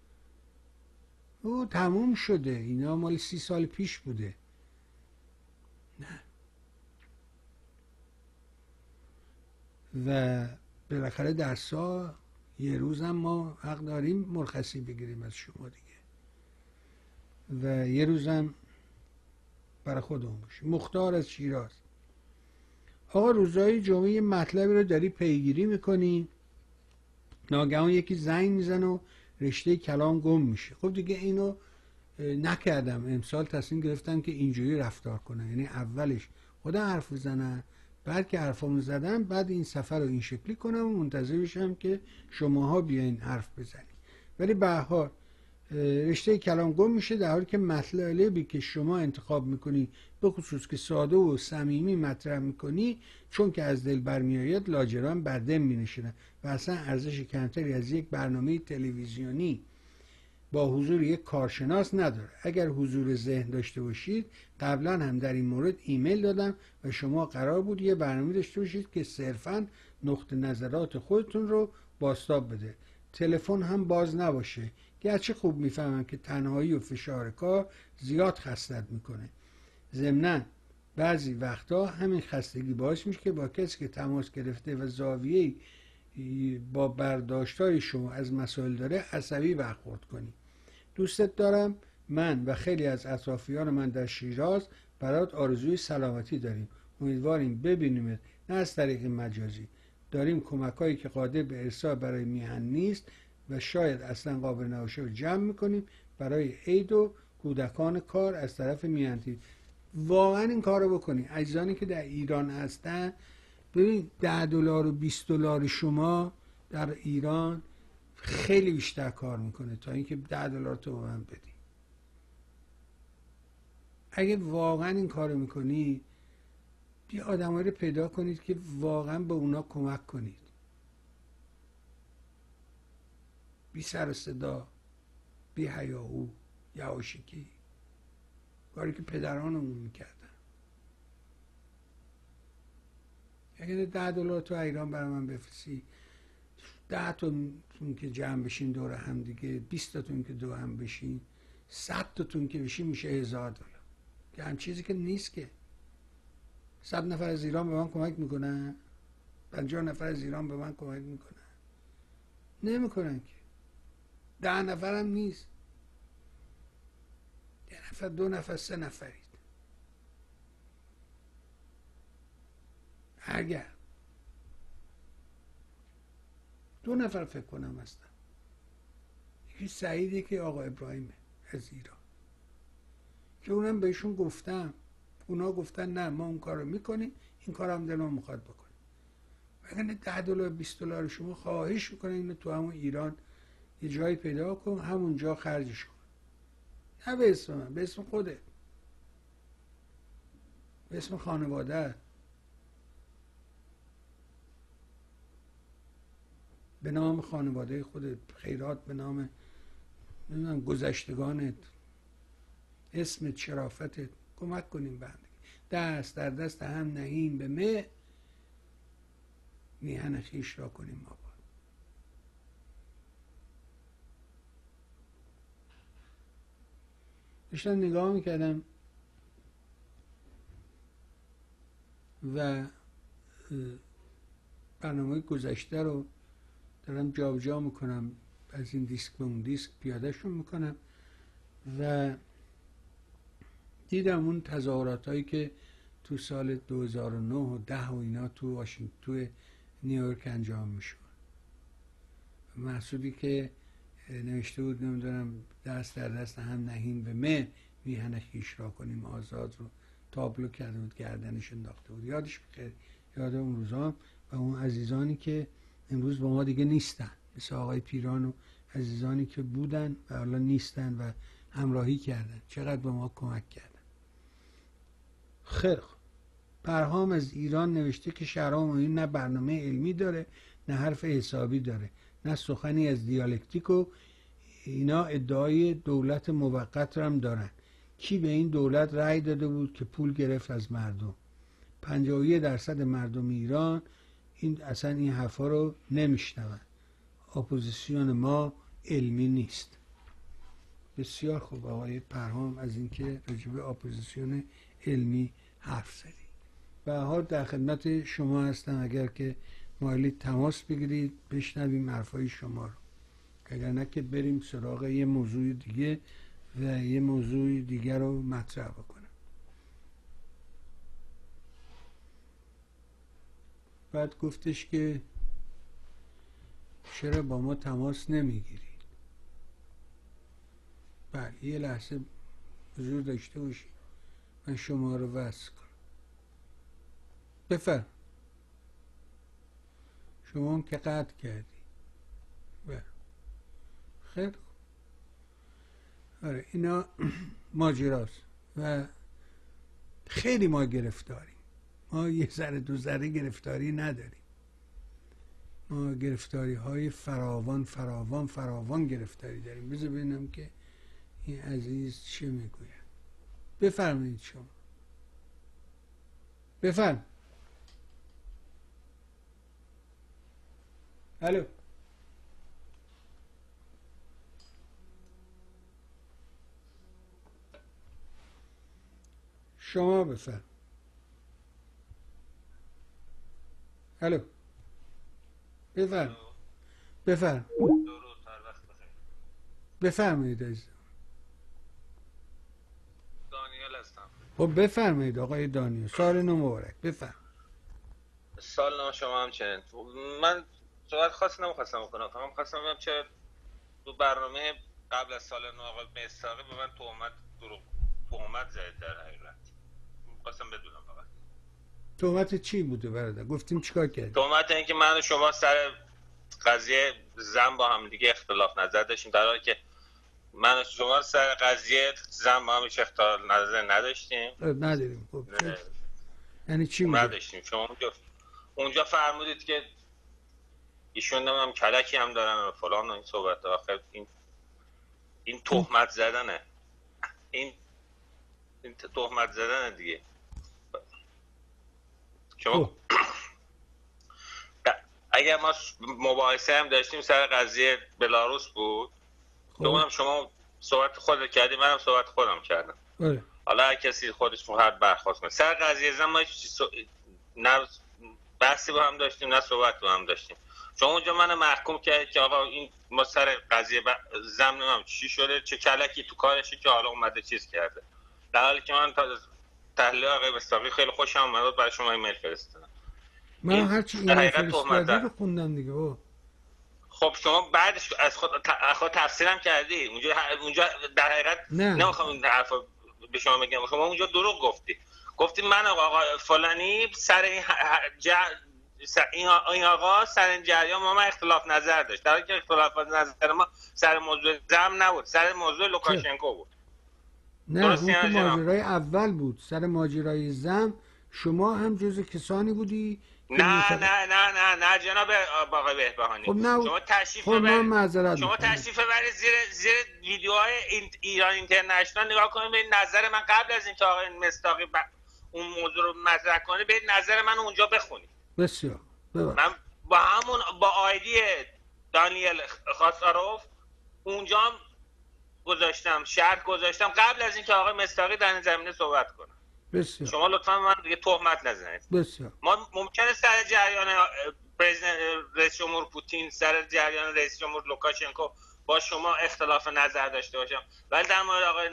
او تموم شده، اینا مال 30 سال پیش بوده. نه. و بالاخره در سال یه روزم ما حق داریم مرخصی بگیریم از شما دیگه، و یه روزم برای خودمون باشیم. مختار از شیراز: آقا روزهای جمعه یه مطلبی رو داری پیگیری میکنی، ناگهان یکی زنگ میزنه و رشته کلام گم میشه. خب دیگه اینو نکردم. امسال تصمیم گرفتم که اینجوری رفتار کنم، یعنی اولش خودم حرف بزنم، بعد که حرفامو زدم بعد این سفر رو این شکلی کنم و منتظر بشم که شماها بیاین حرف بزنید. ولی به هر حال رشته کلام گم میشه، در حالی که مطلبی که شما انتخاب میکنی، به خصوص که ساده و صمیمی مطرح میکنی، چون که از دل برمیآید لاجرم بر دم مینشینه و اصلا ارزش کمتری از یک برنامه تلویزیونی با حضور یک کارشناس نداره. اگر حضور ذهن داشته باشید، قبلا هم در این مورد ایمیل دادم و شما قرار بود یه برنامه داشته باشید که صرفاً نقطه نظرات خودتون رو بازتاب بده، تلفن هم باز نباشه. گرچه خوب میفهمم که تنهایی و فشار کار زیاد خستت میکنه. ضمناً بعضی وقتا همین خستگی باعث میشه که با کسی که تماس گرفته و زاویه‌ای با برداشت‌های شما از مسائل داره عصبی برخورد کنی. دوستت دارم. من و خیلی از اطرافیان من در شیراز برات آرزوی سلامتی داریم. امیدواریم ببینیمت، نه از طریق مجازی. داریم کمک‌هایی که قادر به ارسال برای میهن نیست و شاید اصلا قابل نباشه رو جمع میکنیم برای عید و کودکان کار از طرف میهنتی. واقعا این کار رو بکنید. عزیزانی که در ایران هستن، ببین $10 و $20 شما در ایران خیلی بیشتر کار میکنه تا اینکه $10 تو به من بدی. اگه واقعا این کارو میکنی، بیا آدمایی رو پیدا کنید که واقعا به اونا کمک کنید. بی سر و صدا، بی حیاهو، یواشکی، کاری که پدرانمون میکردن. اگه $10 تو ایران برای من بفرستی، 10 تاتون که جمع بشین دور هم دیگه، 20 تاتون که دور هم بشین، 100 تاتون که بشین میشه $1000. که هم چیزی که نیست که. 100 نفر از ایران به من کمک میکنن، 50 نفر از ایران به من کمک میکنن؟ نمیکنن که. 10 نفر هم نیست. 1 نفر، 2 نفر، 3 نفرید. اگر 2 نفر فکر کنم هستن، یکی سعیده که آقا ابراهیمه از ایران، که اونم بهشون گفتم، اونا گفتن نه ما اون کار رو میکنیم، این کار هم دلمون میخواد بکنیم. اگر $10 $20 شما خواهش میکنن اینو تو همون ایران یه جایی پیدا کن، همونجا خرجش کن. نه به اسم من، به اسم خودت، به اسم خانواده، به نام خانواده خودت، خیرات به نام نمیدونم گذشتگانت، اسمت، شرافتت، کمک کنیم به هم دیگه. دست در دست هم نهیم به میهن خویش را کنیم آباد. داشتم نگاه میکردم و برنامه گذشته رو دارم جابجا میکنم، از این دیسک به اون دیسک پیادهشون میکنم و دیدم اون تظاهرات هایی که تو سال 2009 و 10 و اینا تو واشنگتن، تو نیویورک انجام میشد. محسودی که نوشته بود نمیدونم دست در دست هم نهیم به میهن خویش را کنیم آزاد رو تابلو کرده بود، گردنش انداخته بود. یادش بخیر، یاد اون روزا و اون عزیزانی که امروز با ما دیگه نیستن، مثل آقای پیران و عزیزانی که بودن و حالا نیستن و همراهی کردن، چقدر به ما کمک کردن. خیلی خوب. پرهام از ایران نوشته که شهرام این نه برنامه علمی داره، نه حرف حسابی داره، نه سخنی از دیالکتیک و اینا. ادعای دولت موقت رو هم دارن. کی به این دولت رأی داده بود که پول گرفت از مردم؟ 51% مردم ایران اصلا این حرفا رو نمیشنون. اپوزیسیون ما علمی نیست. بسیار خوب آقای پرهام از اینکه راجع به اپوزیسیون علمی حرف زدی. به هر حال در خدمت شما هستم، اگر که مایلید تماس بگیرید بشنویم حرفای شما رو، اگر نه که بریم سراغ یه موضوع دیگه و یه موضوع دیگر رو مطرح بکنم. بعد گفتش که چرا با ما تماس نمیگیرید؟ بله یه لحظه حضور داشته باشید، من شما رو وصل کنم. بفرم. شما هم که قطع کردی. بله خیلی خوب. آره اینا ماجراست و خیلی ما گرفتاریم. ما یه ذره دو ذره گرفتاری نداریم. ما گرفتاری های فراوان گرفتاری داریم. بذار ببینم که این عزیز چه میگوید. بفرمایید شما. بفرم. الو. شما بفرم. الو. بفرم. بفرم. بفرمایید عزیزم. هستم. خب بفرمایید آقای دانیو، سال نو مبارک. بفرمایید. سال نو شما هم چنین. من صحبت خاصی نمیخواستم بکنم، فقط خواستم بگم چه تو برنامه قبل از سال نو آقای مستاقی به من تهمت زد در حقیقت. خواستم بدونم فقط تهمت چی بوده برادر؟ گفتیم چیکار کردیم؟ تهمت این که من و شما سر قضیه زن با هم دیگه اختلاف نظر داشتیم، در حالی که من و شما سر قضیه زن با هم هیچ اختلاف نظر نداشتیم. نداریم. خب یعنی چی بوده؟ نداشتیم. شما اونجا فرمودید که ایشون نمیدونم کلکی هم دارن و فلان و این صحبت. آخر این تهمت زدنه. این تهمت زدنه دیگه. شما اگر ما مباحثه هم داشتیم سر قضیه بلاروس بود، دوم شما صحبت خودت کردی، منم صحبت خودم کردم. حالا هر کسی خودش هر برخواست کنه. سر قضیه زن ما نه بحثی با هم داشتیم نه صحبت با هم داشتیم. شما اونجا من محکوم کردید که آقا این ما سر قضیه زن نمیدونم چی شده، چه کلکی تو کارشه که حالا اومده چیز کرده، در حالی که من تحلیل آقای مستاقی خیلی خوشم اومد، برای شما ایمیل فرستادم. من هرچی ایمیل فرستادی رو خوندم دیگه. خب شما بعدش از خود تفسیرم کردی. اونجا در حقیقت نمیخوام این حرفو به شما بگم، شما اونجا دروغ گفتی من آقا فلانی سر این آقا سر این جریان ما اختلاف نظر داشت، در حالی که اختلاف نظر ما سر موضوع زم نبود، سر موضوع لوکاشنکو بود. نه اون که ماجرای اول بود. سر ماجرای زم شما هم جز کسانی بودی؟ نه جناب آقای بهبهانی. خب شما تشریف ببرید. شما تشریف ببرید زیر ویدیوهای ایران اینترنشنال نگاه کنید، به نظر من قبل از اینکه آقای مستاقی اون موضوع رو مطرح کنه، به نظر من اونجا بخونید. بسیار. من با آیدی دانیل خاساروف اونجا هم شرط گذاشتم قبل از اینکه آقای مستاقی در این زمینه صحبت کنه. بسیار. شما لطفا من دیگه تهمت نزنید. بسیار. ما ممکنه سر جریان رئیس جمهور پوتین، سر جریان رئیس جمهور لوکاشنکو با شما اختلاف نظر داشته باشم، ولی در مورد آقای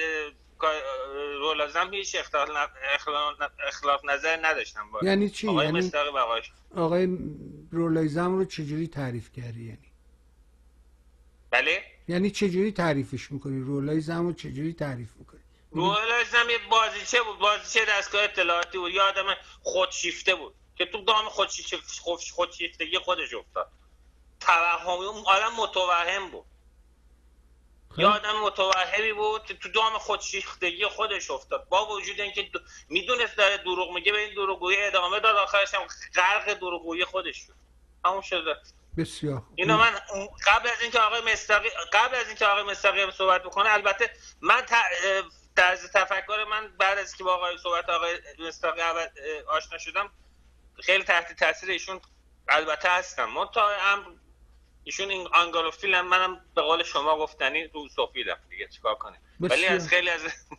رولازم هیچ اختلاف نظر نداشتم با یعنی چی؟ آقای یعنی مستاقی و آقای رولازم رو چجوری تعریف کردی؟ بله؟ یعنی چجوری تعریفش میکنی؟ رولازم رو چجوری تعریف میکنی؟ رولازم یه بازیچه بود، بازیچه دستگاه اطلاعاتی بود، یه آدم خودشیفته بود که تو دام خودشیفتگی خودش افتاد. اون آدم متوهم بود. یه آدم متوهمی بود که تو دام خودشیفتگی خودش افتاد، با وجود اینکه میدونست داره دروغ میگه، به این دروغگویی ادامه داد، آخرش هم غرق دروغگویی خودش شد. همون شده. بسیار. اینا من قبل از اینکه آقای مستاقی صحبت بکنه، البته من طرز تفکر من بعد از که با آقای مستاقی آشنا شدم خیلی تحت تاثیر ایشون البته هستم. ایشون این آنگلوفیل هم، منم به قول شما گفتنی روسوفیلم دیگه، چیکار کنه. ولی از خیلی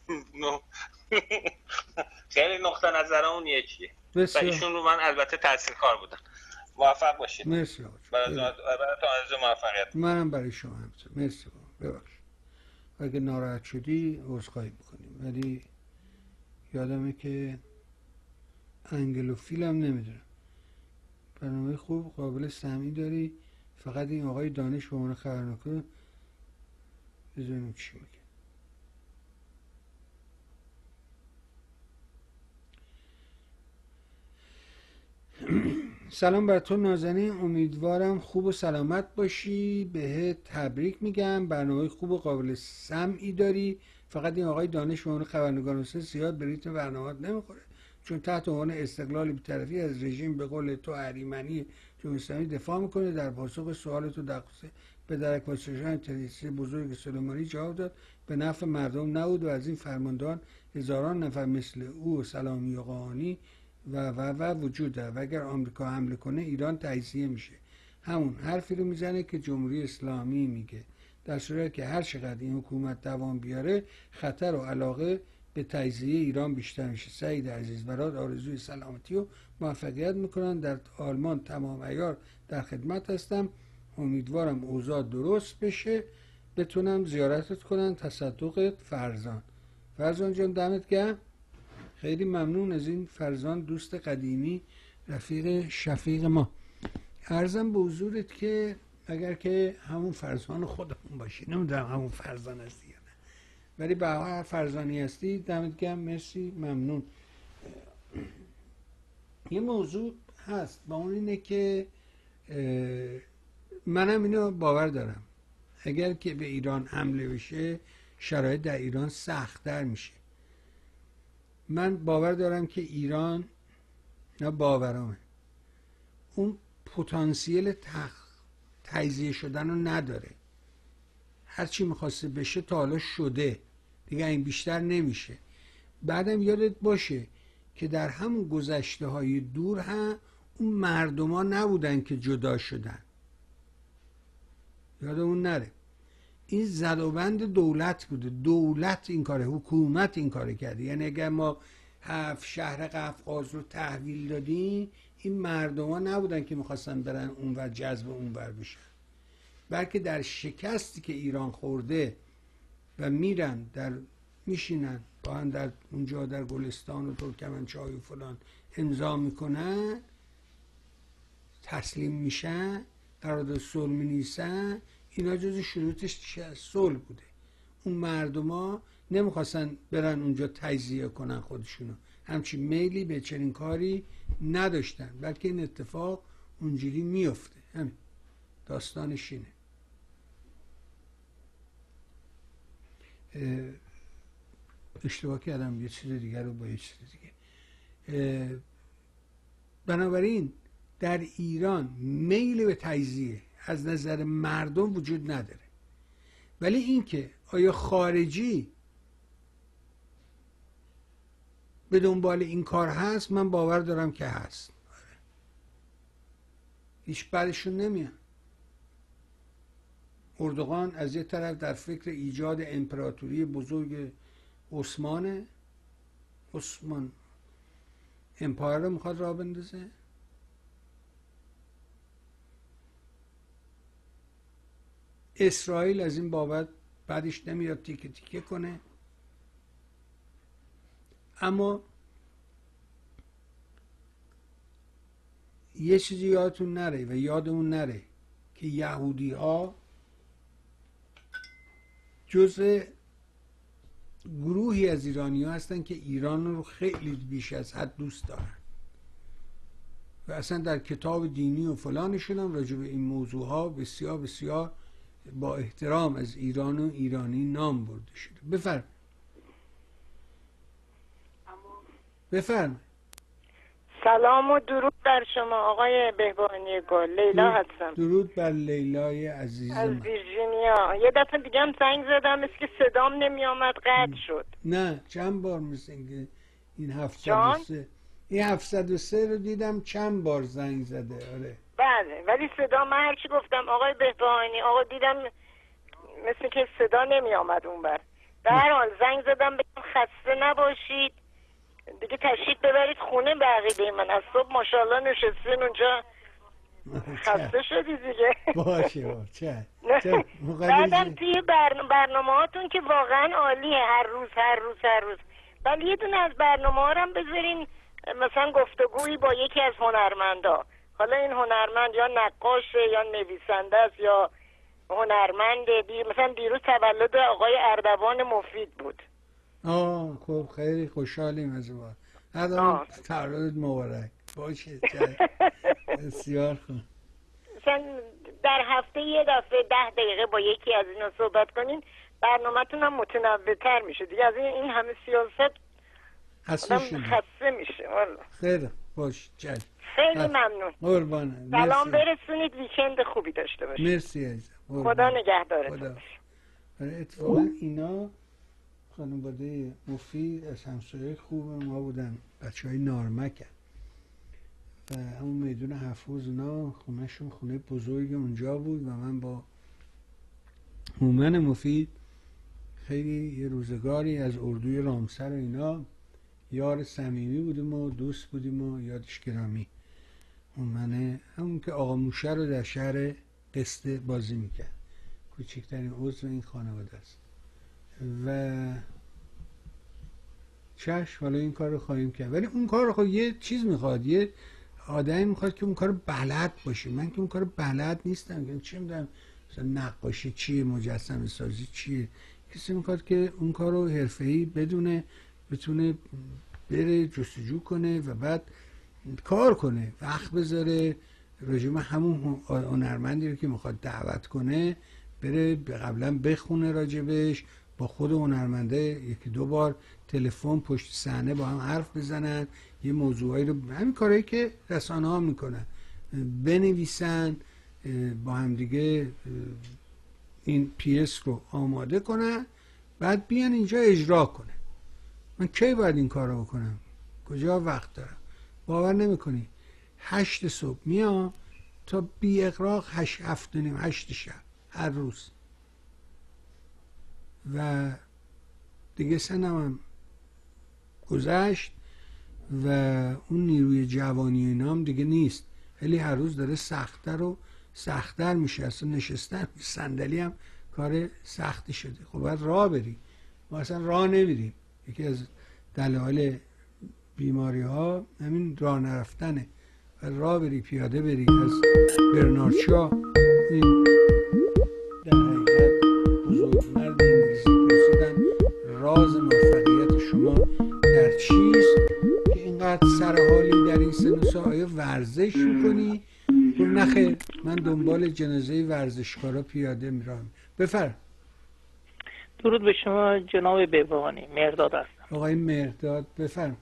خیلی نقطه نظر اون یکیه و ایشون رو من البته تاثیرکار بودم. موفق باشید. مرسی برای آرزو موفقیت. منم برای شما همچنین. مرسی. ببخشید اگه ناراحت شدی عذرخواهی میکنیم، ولی یادمه که انگلوفیلم نمیدونم. برنامه خوب قابل سمعی داری، فقط این آقای دانش به عنوان خبرنگار بذاریم چی میگه. سلام بر تو نازنین، امیدوارم خوب و سلامت باشی. بهت تبریک میگم، برنامه خوب و قابل سمعی داری، فقط این آقای دانش به عنوان خبرنگار مثل زیاد به ریتم برنامه‌ات نمیخوره، چون تحت عنوان استقلال بی‌طرفی از رژیم به قول تو اهریمنی جمهوری اسلامی دفاع میکنه. در پاسخ سوال تو در خصوص به درک واسشان تروریستی بزرگ سلیمانی جواب داد به نفع مردم نبود و از این فرماندهان هزاران نفر مثل او و سلامی و قاآنی و وجود داره و اگر آمریکا حمله کنه ایران تجزیه میشه. همون حرفی رو میزنه که جمهوری اسلامی میگه. در صورتی که هر چقدر این حکومت دوام بیاره خطر و علاقه به تجزیه ایران بیشتر میشه. سعید عزیز برات آرزوی سلامتی و موفقیت میکنن. در آلمان تمام عیار در خدمت هستم، امیدوارم اوضاع درست بشه بتونم زیارتت کنم. تصدقت فرزان. فرزان جان دمت گرم، خیلی ممنون از این فرزان دوست قدیمی رفیق شفیق ما. عرضم به حضورت که اگر که همون فرزان خودمون باشی، نمیدونم همون فرزان هستی یا نه، ولی به هر فرزانی هستی دمت گرم، مرسی، ممنون. یه موضوع هست با اون اینه که منم اینو باور دارم، اگر که به ایران حمله بشه شرایط در ایران سخت‌تر میشه. من باور دارم که ایران، نه باورامه، اون پتانسیل تجزیه شدن رو نداره. هرچی میخواسته بشه تا حالا شده دیگه، این بیشتر نمیشه. بعدم یادت باشه که در همون گذشته های دور هم اون مردم ها نبودن که جدا شدن، یادمون نره. این زدوبند دولت بوده، دولت این کاره، حکومت این کاره کرده. یعنی اگر ما 7 شهر قفقاز رو تحویل دادیم، این مردم ها نبودن که میخواستن برن اونور جذب اونور بشن، بلکه در شکستی که ایران خورده و میرن در میشینن با هم در اونجا در گلستان و ترکمنچای و فلان امضا میکنن، تسلیم میشن، قرارداد صلح مینویسن، اینا جز شروطش صلح بوده. اون مردما نمیخواستن برن اونجا تجزیه کنن خودشونو، همچین میلی به چنین کاری نداشتن، بلکه این اتفاق اونجوری میفته. همین داستانش اینه. اشتباه کردم، یه چیز دیگر رو با یه چیز دیگه. بنابراین در ایران میل به تجزیه از نظر مردم وجود نداره، ولی اینکه آیا خارجی به دنبال این کار هست، من باور دارم که هست. هیچ بعدشون نمیان. اردوغان از یه طرف در فکر ایجاد امپراتوری بزرگ عثمان امپایر رو میخواد راه بندازه. اسرائیل از این بابت بعدش نمیاد تیکه تیکه کنه. اما یه چیزی یادتون نره و یادمون نره که یهودی ها جزء گروهی از ایرانی ها هستن که ایران رو خیلی بیش از حد دوست دارن و اصلا در کتاب دینی و فلانشون هم راجع به این موضوع ها بسیار بسیار با احترام از ایران و ایرانی نام برده شده. بفرم. سلام و درود بر شما آقای بهبانی گل. لیلا هستم. درود بر لیلای عزیزم از ویرجینیا. یه دفعه دیگه هم زنگ زدم، مثل که صدام نمی آمد، قطع شد. نه چند بار مثل اینکه این 703 این 703 رو دیدم چند بار زنگ زده. آره بله، ولی صدا من هرچی گفتم آقای بهبانی آقا دیدم مثل که صدا نمی آمد اون بر. به هر حال زنگ زدم بگم خسته نباشید دیگه، تشریف ببرید خونه. بقیده من از صبح ماشاءالله نشستین اونجا، خسته شدی دیگه. باشه چه بعدم توی برنامه هاتون که واقعا عالیه، هر روز. ولی یه دونه از برنامه ها هم بذارین، مثلا گفتگویی با یکی از هنرمندا. حالا این هنرمند یا نقاشه یا نویسنده است یا هنرمنده. مثلا دیروز تولد آقای اردوان مفید بود. خب خیلی خوشحالیم از اون. تولد مبارک باشه. بسیار خوب. مثلا در هفته یه دفعه 10 دقیقه با یکی از اینا صحبت کنین، برنامه‌تون هم متنوع‌تر میشه دیگه. از این همه سیاست خسته میشه والله. خیلی باش جل. خیلی ممنون. قربانه. سلام برسونید، ویکند خوبی داشته باشید. مرسی عزیزم. خدا نگهدارتون. اتفاقا اینا خانواده مفید از همسایه خوب ما بودن، بچهای نارمک و همون میدون حفوظ اونا خونهشون خونه بزرگ اونجا بود و من با هومن مفید خیلی یه روزگاری از اردوی رامسر و اینا یار صمیمی بودیم و دوست بودیم و یادش گرامی. هومن همون که آقا موشه رو در شهر قسطه بازی میکرد، کوچکترین عضو این خانواده است. و چشم حالا این کار رو خواهیم کرد. ولی اون کار خب یه چیز میخواد، یه آدمی میخواد که اون کار بلد باشه. من که اون کار بلد نیستم که چه میدونم مثلا نقاشی چیه، مجسمه سازی چیه. کسی میخواد که اون کار رو حرفه‌ای بدونه، بتونه بره جستجو کنه و بعد کار کنه، وقت بذاره راجع همون هنرمندی رو که میخواد دعوت کنه بره قبلا بخونه راجبش، با خود هنرمنده یکی دو بار تلفن پشت صحنه با هم حرف بزنن، یه موضوعایی رو، همین کارهایی که رسانه ها میکنن، بنویسن، با هم دیگه این پیس رو آماده کنن، بعد بیان اینجا اجرا کنه. من کی باید این کار رو بکنم؟ کجا وقت دارم؟ باور نمیکنی 8 صبح میام تا بی اغراق 8 شب هر روز و دیگه سنم هم گذشت و اون نیروی جوانی و اینام دیگه نیست، خیلی هر روز داره سخت‌تر و سخت‌تر میشه. اصلا نشستن صندلی هم کار سختی شده. خب باید راه بریم، ما اصلا راه نمیریم. یکی از دلایل بیماری ها همین راه نرفتنه. و راه بری، پیاده بری. از برنارد شا، این در حقیقت بزرگمرد انگلیسی، پرسیدن راز موفقیت شما در چیست که اینقدر سرحالی در این سن و سال؟ آیا ورزش میکنی؟ گفت نخیر، من دنبال جنازه ورزشکارا پیاده میرم. بفرم. درود به شما جناب بهبهانی، مهرداد هستم. آقای مهرداد بفرم.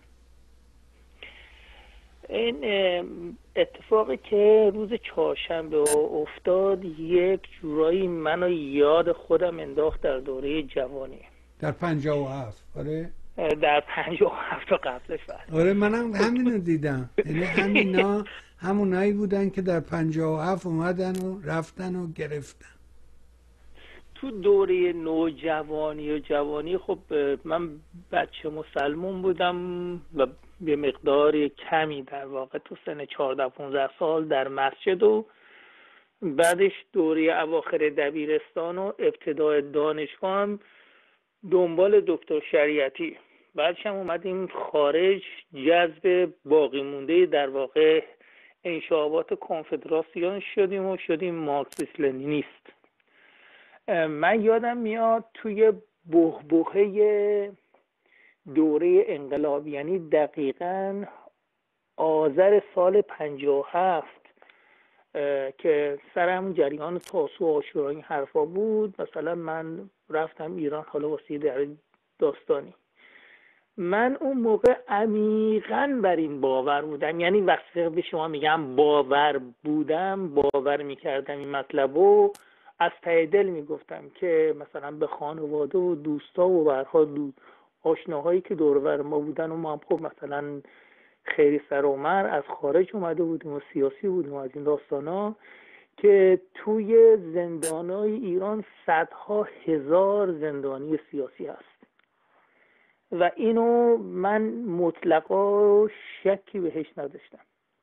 این اتفاقی که روز چهارشنبه افتاد یک جورایی منو یاد خودم انداخت در دوره جوانی. در 57. آره در 57 تا قبلش بود. آره منم همینو دیدم. یعنی همونایی بودن که در 57 اومدن و رفتن و گرفتن. تو دوره نوجوانی و جوانی خب من بچه مسلمون بودم و به مقدار کمی در واقع تو سن 14-15 سال در مسجد و بعدش دوره اواخر دبیرستان و ابتدای دانشگاه هم دنبال دکتر شریعتی. بعدش هم اومدیم خارج، جذب باقی مونده در واقع انشابات کنفدراسیون شدیم و شدیم مارکسیست لنینیست. من یادم میاد توی بحبوحه دوره انقلاب، یعنی دقیقاً آذر سال 57 که سر همون جریان تاسوع و عاشورا این حرفا بود، مثلا من رفتم ایران، حالا واسه در داستانی. من اون موقع عمیقاً بر این باور بودم، یعنی وقتی به شما میگم باور بودم، باور میکردم این مطلبو، از ته دل میگفتم که مثلا به خانواده و دوستا و برها آشناهایی که دور و بر ما بودن و ما هم خب مثلا خیلی سر و مر از خارج اومده بودیم و سیاسی بودیم و از این داستانا، که توی زندانهای ایران صدها هزار زندانی سیاسی هست و اینو من مطلقا شکی بهش نداشتم.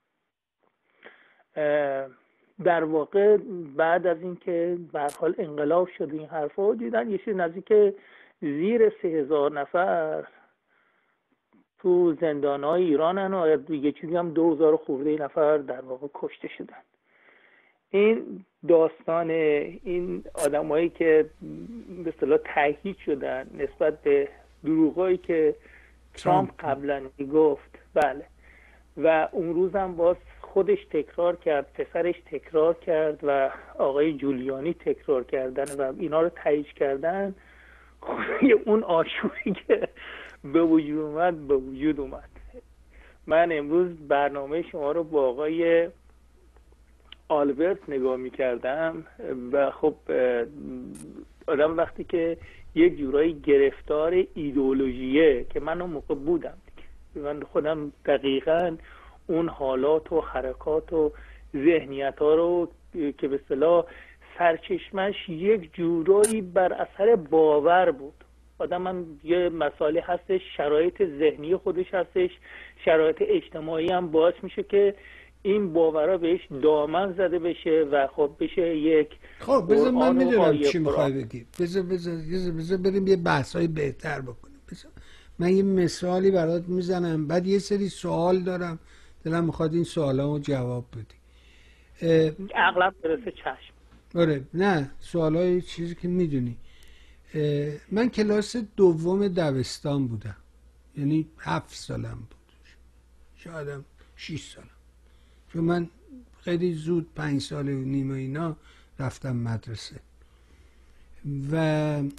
در واقع بعد از اینکه به هر حال انقلاب شد این حرفا، دیدن یه چیز نزدیک زیر 3000 نفر تو زندانهای ایرانن و یه چیزی هم 2000 خورده نفر در واقع کشته شدن. این داستان این آدمایی که به اصطلاح تهیید شدن نسبت به دروغایی که ترامپ قبلا میگفت، بله، و اون روز هم باز خودش تکرار کرد، پسرش تکرار کرد و آقای جولیانی تکرار کردن و اینا رو تایید کردن، اون آشوبی که به وجود اومد. من امروز برنامه شما رو با آقای آلبرت نگاه میکردم و خب آدم وقتی که یک جورایی گرفتار ایدئولوژیه، که من اون موقع بودم دیگه، من خودم دقیقاً اون حالات و حرکات و ذهنیت ها رو که به اصطلاح سرچشمش یک جورایی بر اثر باور بود. آدم هم یه مسائله هستش، شرایط ذهنی خودش هستش، شرایط اجتماعی هم باعث میشه که این باورها بهش دامن زده بشه و خب بشه یک. خب بذار من میدونم چی میخوای بگی. بذار بریم یه بحثای بهتر بکنیم. من یه مثالی برات میزنم، بعد یه سری سوال دارم دلم میخواد این سوالامو جواب بدی. اغلب برسه چشم. آره نه سوالای چیزی که میدونی. من کلاس دوم دبستان بودم، یعنی 7 سالم بود، شایدم 6 سالم، چون من خیلی زود 5 سال و نیم و اینا رفتم مدرسه. و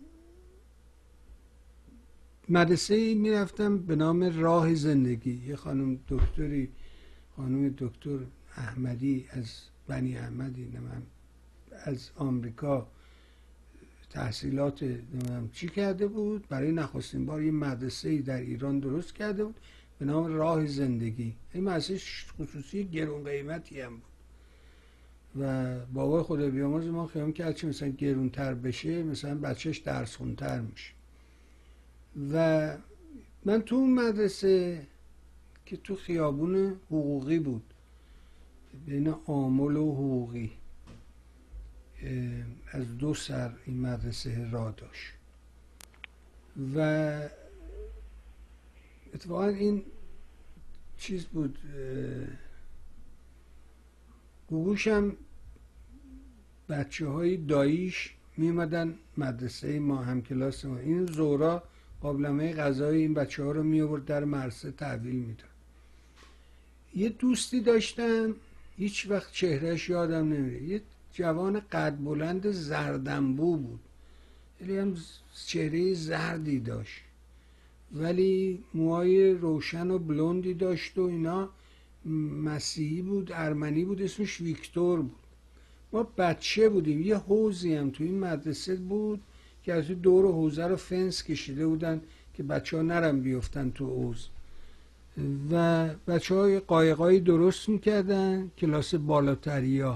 مدرسه میرفتم به نام راه زندگی. یه خانم دکتری، خانم دکتر احمدی از بنی احمدی، از آمریکا تحصیلات چی کرده بود، برای نخستین بار یه مدرسه در ایران درست کرده بود به نام راه زندگی. این مدرسه خصوصی گرون قیمتی هم بود و بابای خدا بیامرز ما خیام کرد چی مثلا گرونتر بشه مثلا بچهش درس خونتر میشه. و من تو اون مدرسه که تو خیابون حقوقی بود، بین آمل و حقوقی، از 2 سر این مدرسه راه داشت و اتفاقا این چیز بود، گوگوش هم بچه های داییش می اومدن مدرسه ما، هم کلاس ما. این زورا قابلمه غذای این بچه ها رو می آورد در مدرسه تحویل میداد. یه دوستی داشتم هیچ وقت چهرهش یادم نمیره، یه جوان قد بلند زردنبو بود، یعنی هم چهره زردی داشت ولی موهای روشن و بلوندی داشت و اینا، مسیحی بود، ارمنی بود، اسمش ویکتور بود. ما بچه بودیم، یه حوضی هم تو این مدرسه بود که از دور حوضه رو فنس کشیده بودن که بچه ها نرم بیفتن تو حوض و بچه های قایقایی درست میکردن، کلاس بالاتری ها.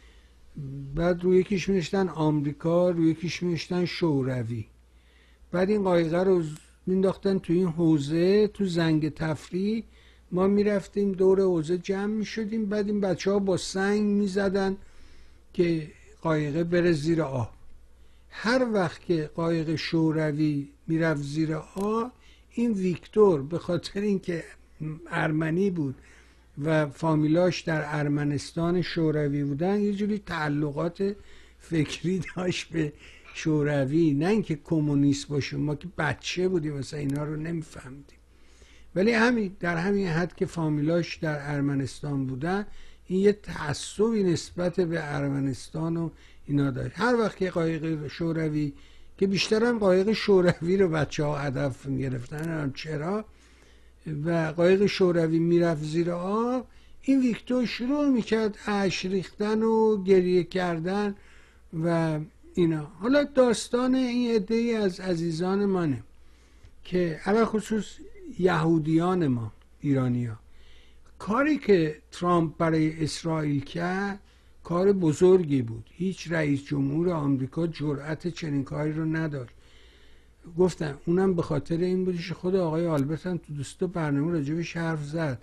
بعد روی یکیش می‌نوشتن آمریکا، روی یکیش می‌نوشتن شوروی. بعد این قایقه رو مینداختن تو این حوزه، تو زنگ تفریح ما میرفتیم دور حوزه جمع میشدیم. بعد این بچه ها با سنگ میزدن که قایقه بره زیر آب. هر وقت که قایق شوروی میرفت زیر آب، این ویکتور به خاطر اینکه ارمنی بود و فامیلاش در ارمنستان شوروی بودن، یه جوری تعلقات فکری داشت به شوروی، نه اینکه کمونیست باشه. ما که بچه بودیم مثلا اینا رو نمیفهمیدیم، ولی همین در همین حد که فامیلاش در ارمنستان بودن، این یه تعصبی نسبت به ارمنستان و اینا داشت. هر وقت که قایق شوروی، که بیشتر هم قایق شوروی رو بچه ها هدف میگرفتن، هم چرا، و قایق شوروی میرفت زیر آب، این ویکتور شروع میکرد اشک ریختن و گریه کردن و اینا. حالا داستان این عده‌ای از عزیزان منه که علاوه خصوص یهودیان ما ایرانی‌ها، کاری که ترامپ برای اسرائیل کرد کار بزرگی بود. هیچ رئیس جمهور آمریکا جرأت چنین کاری رو نداشت. گفتم اونم به خاطر این بودش خود آقای آلبرت هم تو دوستا برنامه راجبش حرف زد.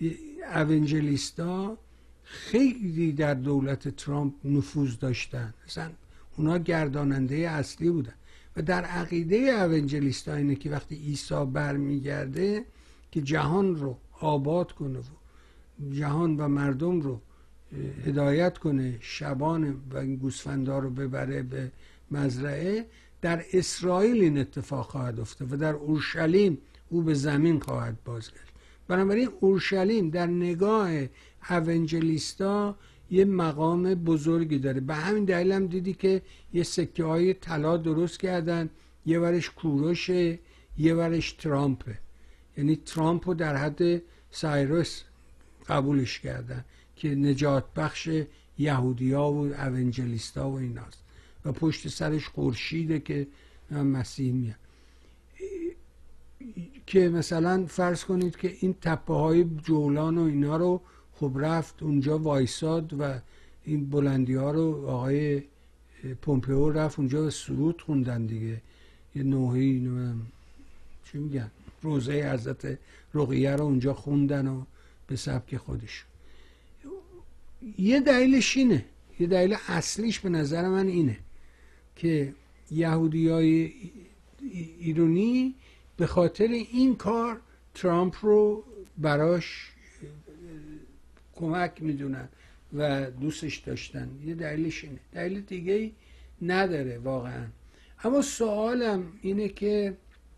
اونجلیستا خیلی در دولت ترامپ نفوذ داشتن، مثلا اونا گرداننده اصلی بودن و در عقیده اونجلیستا اینه که وقتی عیسی برمیگرده که جهان رو آباد کنه و جهان و مردم رو هدایت کنه، شبان و این گوسفندا رو ببره به مزرعه، در اسرائیل این اتفاق خواهد افتاد و در اورشلیم او به زمین خواهد بازگشت. بنابراین اورشلیم در نگاه اونجلیستا یه مقام بزرگی داره. به همین دلیل هم دیدی که یه سکه های طلا درست کردن، یه ورش کوروشه، یه ورش ترامپه. یعنی ترامپو در حد سایروس قبولش کردن که نجات بخش یهودیا و اونجلیستا و ایناست و پشت سرش خورشیده که مسیح میاد. که مثلا فرض کنید که این تپه های جولان و اینا رو خب رفت اونجا وایساد و این بلندی ها رو آقای پومپئو رفت اونجا و سرود خوندن دیگه، یه نوحی چی میگن، روزه حضرت رقیه رو اونجا خوندن و به سبک خودش. یه دلیلش اینه، یه دلیل اصلیش به نظر من اینه که یهودیای ایرانی به خاطر این کار ترامپ رو براش کمک میدونن و دوستش داشتن. یه دلیلش اینه، دلیل دیگه نداره واقعا. اما سوالم اینه که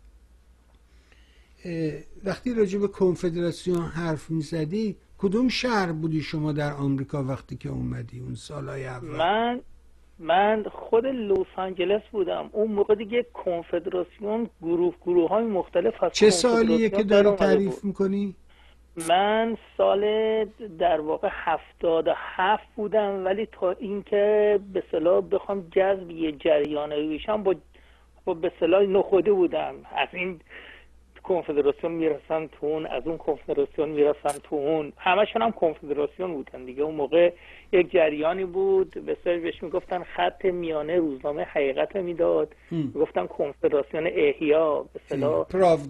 وقتی راجع به کنفدراسیون حرف میزدی، کدوم شهر بودی شما در آمریکا وقتی که اومدی اون سالهای اول؟ من خود لس آنجلس بودم اون موقع. دیگه کنفدراسیون گروه های مختلف از چه سالیه که داری تعریف میکنی؟ من سال در واقع 77 بودم، ولی تا اینکه به اصطلاح بخوام جذب یه جریانه بشم با به اصطلاح نخوده بودم. از این کنفدراسیون میرسن تو اون، از اون کنفدراسیون میرسن تو اون، همشون هم کنفدراسیون بودن دیگه. اون موقع یک جریانی بود به اصطلاح بهش میگفتن خط میانه، روزنامه حقیقت میداد، میگفتن کنفدراسیون احیا به اصطلاح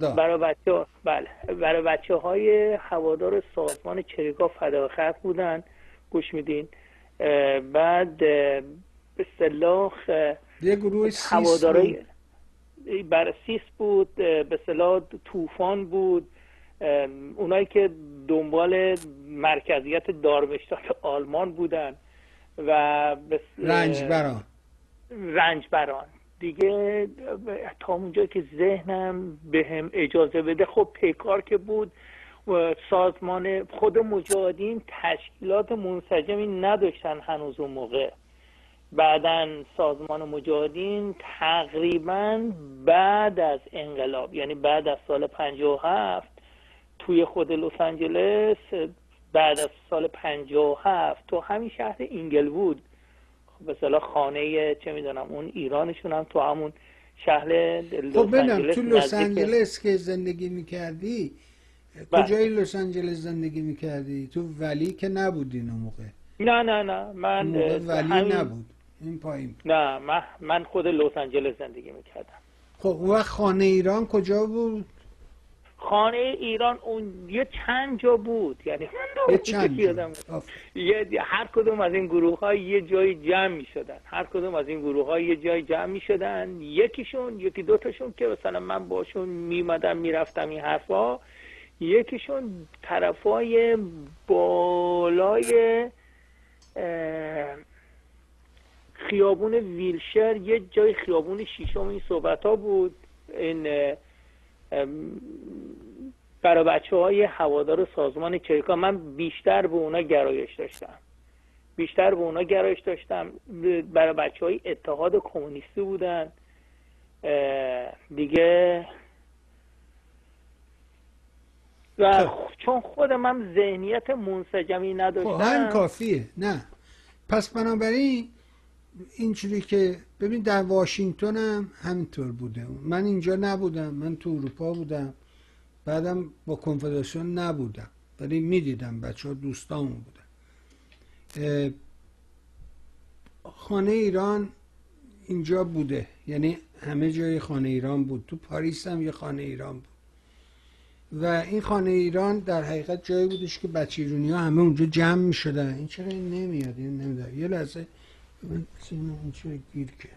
برای بچه‌های هوادار سازمان چریکا فدای خلق بودن. گوش میدین؟ بعد به اصطلاح یه گروه هواداری برسیس بود، به اصطلاح طوفان بود، اونایی که دنبال مرکزیت دارمشتات آلمان بودن و رنجبران دیگه. تا اونجا که ذهنم بهم اجازه بده، خب پیکار که بود، سازمان خود مجاهدین تشکیلات منسجمی نداشتن هنوز اون موقع. بعدن سازمان مجاهدین تقریبا بعد از انقلاب، یعنی بعد از سال 57 توی خود لس آنجلس، بعد از سال 57 تو همین شهر اینگلوود، خب به اصطلاح خانه چه میدونم اون ایرانشون هم تو همون شهر لس آنجلس. تو لس آنجلس که زندگی میکردی، کجای لس آنجلس زندگی میکردی؟ تو ولی که نبودین اون موقع؟ نه من ولی نبود این پایین. نه من خود لس آنجلس زندگی میکردم. خب اون وقت خانه ایران کجا بود؟ خانه ایران اون یه چند جا بود، یعنی هر کدوم از این گروه ها یه جای جمع می شدن. یکی دوتاشون که مثلا من باشون میمدم میرفتم این حرفا، یکیشون طرفای بالای خیابون ویلشر، یه جای خیابون شیشم این صحبت ها بود. این برای بچه های هوادار سازمان چریکا من بیشتر به اونا گرایش داشتم. برای بچه های اتحاد کمونیستی بودن دیگه. و چون خود من ذهنیت منسجمی نداشتم. همین کافیه. نه پس بنابراین اینجوری که ببین در واشنگتن هم همینطور بوده. من اینجا نبودم، من تو اروپا بودم، بعدم با کنفدراسیون نبودم، ولی میدیدم بچه ها دوستامون بودن. خانه ایران اینجا بوده، یعنی همه جای خانه ایران بود. تو پاریس هم یه خانه ایران بود و این خانه ایران در حقیقت جایی بودش که بچه ایرانی ها همه اونجا جمع می شدن. این چرا این نمیاد؟ این نمیداره. یه لحظه من این چرا گیر کرد.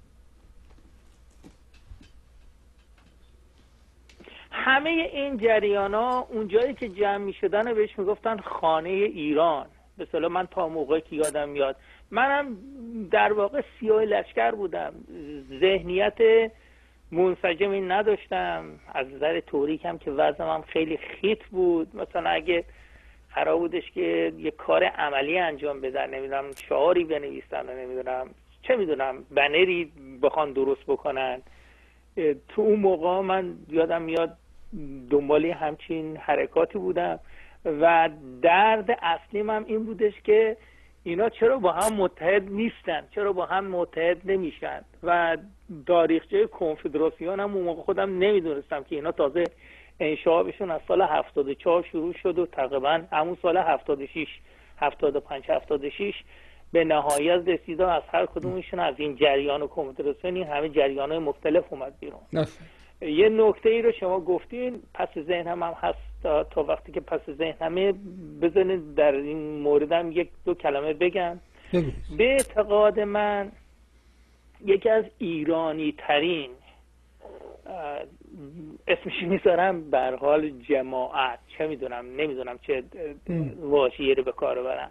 همه این جریان ها اون جایی که جمع می شدن بهش می گفتن خانه ایران. به اصطلاح من تا موقعی که یادم میاد، منم در واقع سیاه لشکر بودم، ذهنیت منسجمی نداشتم. از نظر تئوریک هم که وضعم هم خیلی خیت بود. مثلا اگه قرار بودش که یه کار عملی انجام بدن، نمیدونم شعاری بنویسن، نمیدونم چه میدونم بنری بخوان درست بکنن، تو اون موقع من یادم میاد دنبالی همچین حرکاتی بودم و درد اصلیم هم این بودش که اینا چرا با هم متحد نیستن، چرا با هم متحد نمیشن. و تاریخچه کنفدراسیون هم اون موقع خودم نمیدونستم که اینا تازه انشابشون از سال 74 شروع شد و تقریبا همون سال 76 75 76 به نهایت رسید. از هر کدومشون از این جریان کنفدراسیون این همه جریان‌های مختلف اومد بیرون. یه نکته ای رو شما گفتین پس ذهنم هم هست، تا وقتی که پس ذهنمه بزنید در این موردم یک دو کلمه بگم. به اعتقاد من یکی از ایرانی ترین اسمش میذارم به هر حال جماعت، چه میدونم، نمیدونم چه واژه‌ای رو به کار ببرم،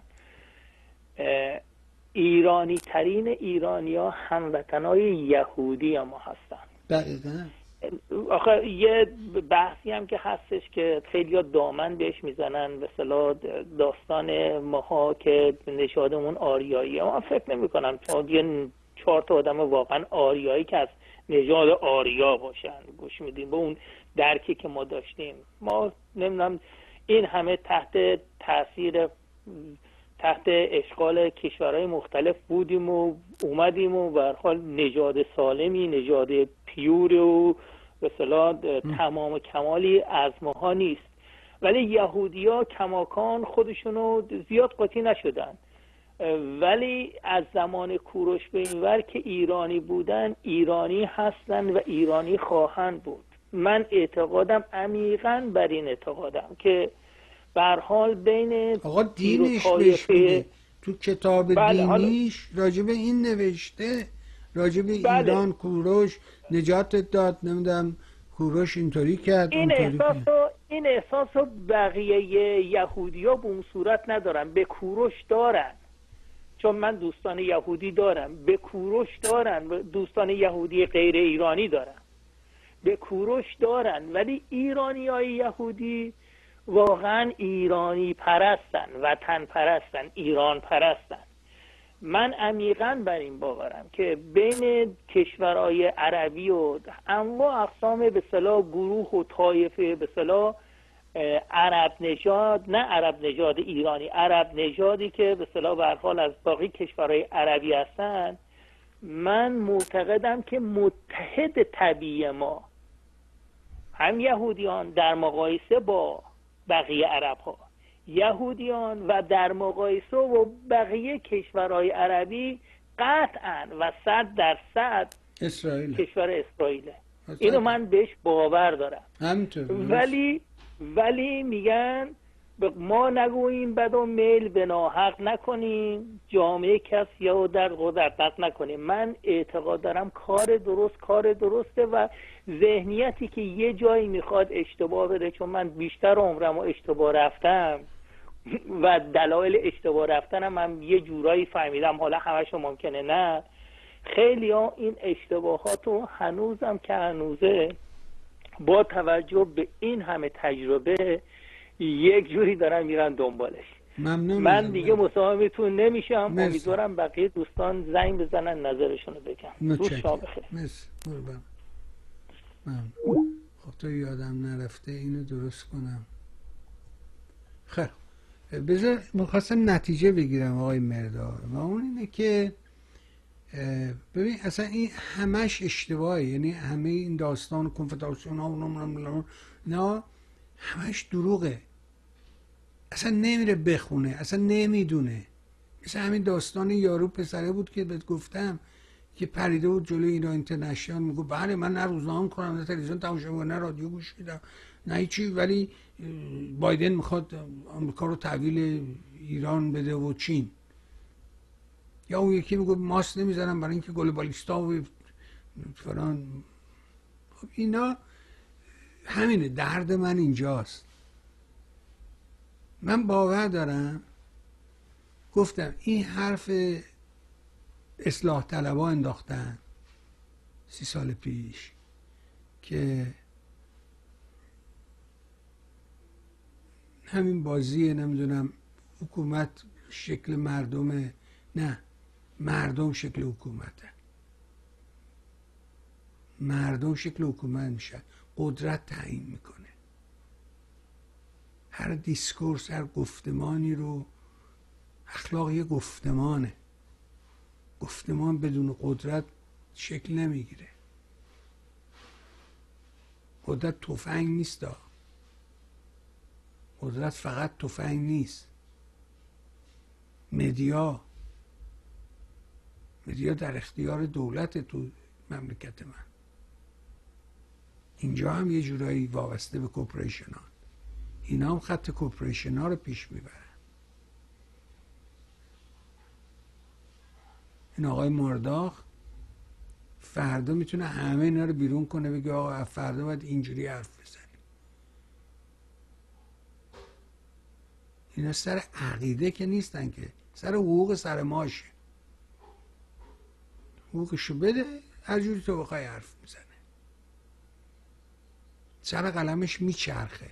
ایرانی ترین ایرانی‌ها هموطنای یهودی ما هستن. دقیقاً. آخه یه بحثی هم که هستش که خیلی‌ها دامن بهش میزنن، به اصطلاح داستان ماها که نژادمون آریاییه. من فکر نمی‌کنم یه 4 تا آدم واقعا آریایی که از نژاد آریا باشن گوش میدیم به اون درکی که ما داشتیم. ما نمیدونم این همه تحت تاثیر، تحت اشغال کشورهای مختلف بودیم و اومدیم و به هر حال نژاد سالمی، نژاد پیور و به اصطلاح تمام کمالی از ماها نیست. ولی یهودی‌ها کماکان خودشونو زیاد قاطی نشدن، ولی از زمان کوروش به این ور که ایرانی بودن، ایرانی هستن و ایرانی خواهند بود. من اعتقادم عمیقاً بر این اعتقادم که به هر حال بین آقا دینش بهش میگه تو کتاب دینیش راجب این نوشته، راجب ایران کوروش نجات داد، نمیدونم کوروش اینطوری کرد. این احساس رو بقیه یهودی‌ها به اون صورت ندارن، به کوروش دارن. چون من دوستان یهودی دارم، به کوروش دارن، دوستان یهودی غیر ایرانی دارم، به کوروش دارن. ولی ایرانی‌های یهودی واقعا ایرانی پرستن، وطن پرستن، ایران پرستن. من عمیقاً بر این باورم که بین کشورهای عربی و انواع اقسام به اصطلاح گروه و طایفه، به اصطلاح عرب نژاد، نه عرب نژاد ایرانی، عرب نژادی که به اصطلاح به هر حال از باقی کشورهای عربی هستن، من معتقدم که متحد طبیعی ما هم یهودیان در مقایسه با بقیه عرب ها، یهودیان و در مقایسه و بقیه کشورهای عربی قطعاً و 100% اسرائیل، کشور اسرائیله. اینو من بهش باور دارم. ولی میگن ما نگوییم بد و میل به ناحق نکنیم، جامعه کسی رو در قدرت نکنیم. من اعتقاد دارم کار درسته و ذهنیتی که یه جایی میخواد اشتباه بره، چون من بیشتر عمرم اشتباه رفتم و دلایل اشتباه رفتنم هم یه جورایی فهمیدم، حالا همشو ممکنه نه. خیلی ها این اشتباهاتو هنوزم که هنوزه با توجه به این همه تجربه یک جوری دارن میرن دنبالش. من دیگه مساهمتون نمیشم. امیدوارم بقیه دوستان زنگ بزنن نظرشونو بگن. روز شما بخیر. خب تو یادم نرفته اینو درست کنم. خیر بذار میخواستم نتیجه بگیرم آقای مرداد و اون اینه که ببین اصلا این همش اشتباهه، یعنی همه این داستان کنفدراسیون ها نه همش دروغه، اصلا نمیره بخونه، اصلا نمیدونه. مثل همین داستان یارو پسره بود که بهت گفتم که پریده بود جلوی ایران اینترنشنال، میگه بله من نه روزنامه کنم، نه تلویزیون تماشا کنم، نه رادیو گوش میدم، نه هیچی، ولی بایدن میخواد آمریکا رو تحویل ایران بده و چین. یا اون یکی میگه ماست نمیزنم برای اینکه گلوبالیستا و فلان. خب اینا همینه، درد من اینجاست. من باور دارم، گفتم این حرف اصلاح طلبا انداختن 30 سال پیش که همین بازیه، نمیدونم حکومت شکل مردمه، نه مردم شکل حکومته، مردم شکل حکومت میشن، قدرت تعیین میکنه. هر دیسکورس، هر گفتمانی رو، اخلاق یه گفتمانه، گفتمان بدون قدرت شکل نمیگیره. قدرت تفنگ نیست، قدرت فقط تفنگ نیست. مدیا در اختیار دولت تو مملکت من. اینجا هم یه جورایی وابسته به کورپوریشن ها، اینا هم خط کورپوریشن ها رو پیش میبرن. این آقای مرداخ فردا میتونه همه اینا رو بیرون کنه، بگه آقا فردا باید اینجوری حرف بزنیم. اینا سر عقیده که نیستن، که سر حقوق سر ماشه. حقوقشو بده، هر جوری تو بخوای حرف میزنه، سر قلمش میچرخه.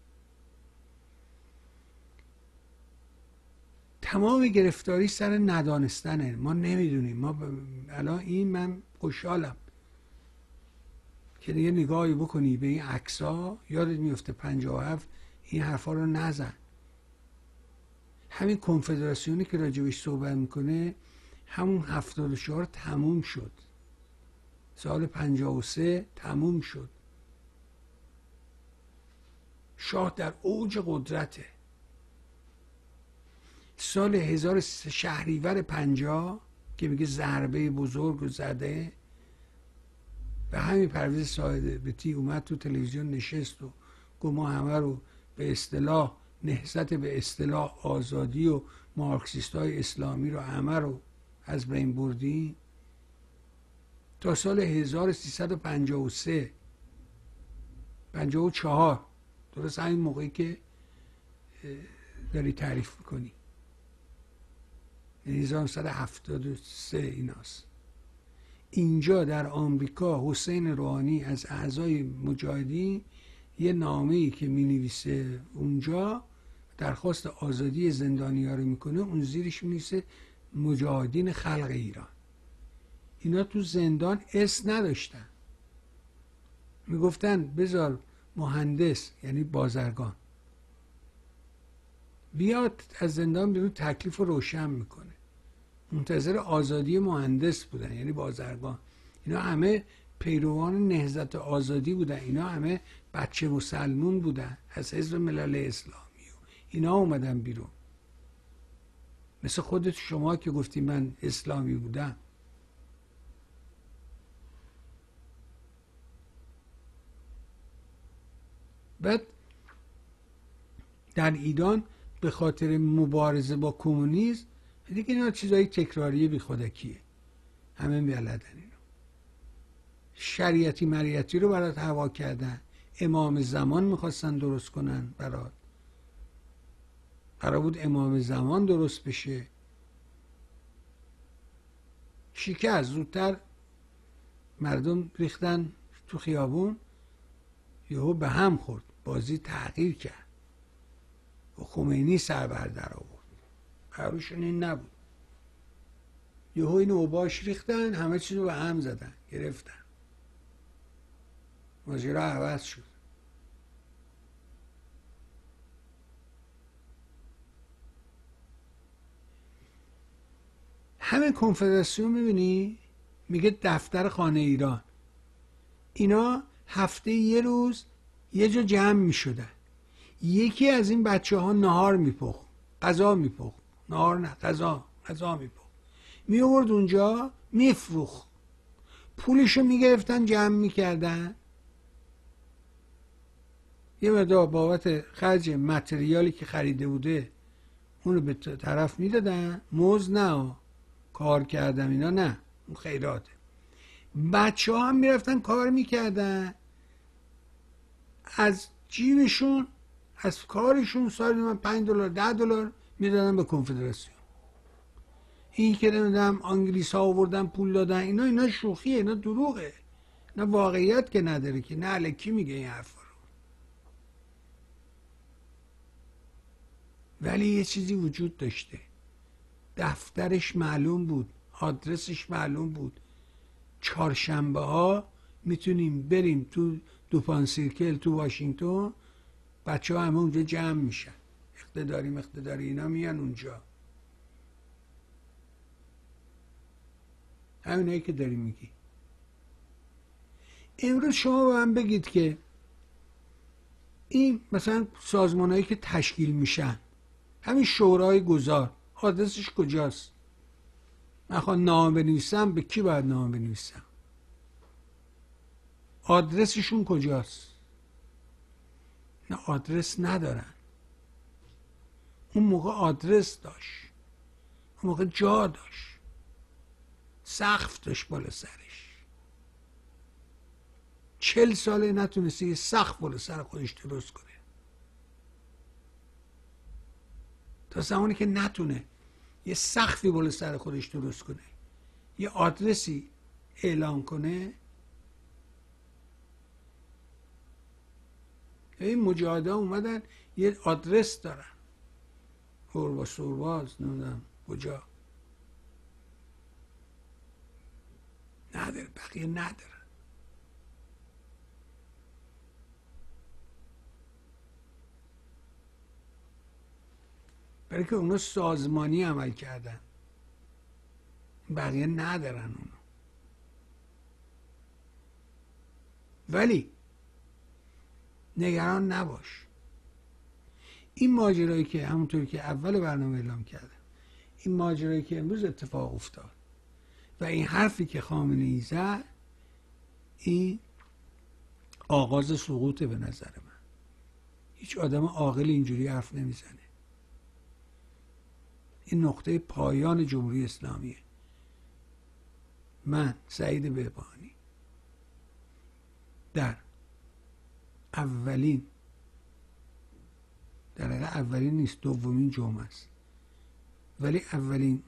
تمام گرفتاری سر ندانستنه. ما نمیدونیم. ما الان این من خوشحالم که دیگه نگاهی بکنی به این عکس‌ها یادت میفته 57 این حرفا رو نزن. همین کنفدراسیونی که راجبش صحبت میکنه همون 74 تموم شد، سال 53 تموم شد. شاه در اوج قدرته. سال 1000 شهریور 50 که میگه ضربه بزرگ و زده، به همین پرویز صاحبتی اومد تو تلویزیون نشست و گفت ما همه رو به اصطلاح نهضت به اصطلاح آزادی و مارکسیستای اسلامی رو همه رو از بین بردیم. تا سال 1353 54 درست همین موقعی که داری تعریف میکنی، 1973 ایناست. اینجا در آمریکا حسین روحانی از اعضای مجاهدین یه نامه‌ای که می‌نویسه اونجا درخواست آزادی زندانی‌ها رو میکنه، اون زیرش می‌نویسه مجاهدین خلق ایران. اینا تو زندان نداشتن، میگفتن بذار مهندس یعنی بازرگان بیاد از زندان بیرون تکلیف رو روشن میکنه. منتظر آزادی مهندس بودن یعنی بازرگان. اینا همه پیروان نهضت آزادی بودن، اینا همه بچه مسلمون بودن از حزب ملل اسلامی و اینا اومدن بیرون. مثل خودت شما که گفتی من اسلامی بودم. بعد در ایران به خاطر مبارزه با کمونیسم دیگه اینا چیزای تکراریه بی خودکیه، همه بلدن اینو. شریعتی مریتی رو برات هوا کردن، امام زمان میخواستن درست کنن برات، قرار بود امام زمان درست بشه، شکست. زودتر مردم ریختن تو خیابون، یهو به هم خورد، بازی تغییر کرد و خمینی سر در آورد. قرارشون این نبود. یهو این اوباش ریختن، همه چیز رو به هم زدن، گرفتن، ماجرا عوض شد. همه کنفدراسیون میبینی میگه دفتر خانه ایران. اینا هفته یه روز یه جا جمع میشدن. یکی از این بچه ها نهار میپخت، غذا میپخت، نهار نه غذا میپخت، میورد اونجا میفروخت، پولشو میگرفتن جمع میکردن، یه مقدار بابت خرج متریالی که خریده بوده اونو به طرف میدادن، موز نه، کار کردم اینا نه، اون خیراته. بچه ها هم میرفتن کار میکردن، از جیبشون از کارشون سالی من $5 $10 میدادن به کنفدراسیون. این که نمیدونم انگلیس ها آوردن پول دادن، اینا شوخیه، اینا دروغه، اینا واقعیت که نداره که، نه الکی میگه این حرفا رو. ولی یه چیزی وجود داشته، دفترش معلوم بود، آدرسش معلوم بود. چهارشنبه ها میتونیم بریم تو دوپان سیرکل تو واشنگتن، بچه ها همه اونجا جمع میشن، اقتداری اینا میان اونجا. همینایی که داری میگی. امروز شما به من بگید که این مثلا سازمانهایی که تشکیل میشن، همین شورای گذار آدرسش کجاست؟ من خواهم نامه بنویسم، به کی باید نامه بنویسم؟ آدرسشون کجاست؟ نه آدرس ندارن. اون موقع آدرس داشت، اون موقع جا داشت، سقف داشت بالا سرش. 40 ساله نتونسته یه سقف بالا سر خودش درست کنه. تا زمانی که نتونه یه سقفی بالا سر خودش درست کنه، یه آدرسی اعلام کنه، این مجاهده اومدن یه آدرس دارن، هورباز سورباز نمیدونم کجا، نداره، بقیه نداره. برای که اونا سازمانی عمل کردن، بقیه ندارن اونو. ولی نگران نباش، این ماجرایی که همونطوری که اول برنامه اعلام کردم، این ماجرایی که امروز اتفاق افتاد و این حرفی که خامنه‌ای زد، این آغاز سقوطه. به نظر من هیچ آدم عاقل اینجوری حرف نمیزنه. این نقطه پایان جمهوری اسلامیه. من سعید بهبهانی در اولین، در حقیقت اولین نیست، دومین جمعه است، ولی اولین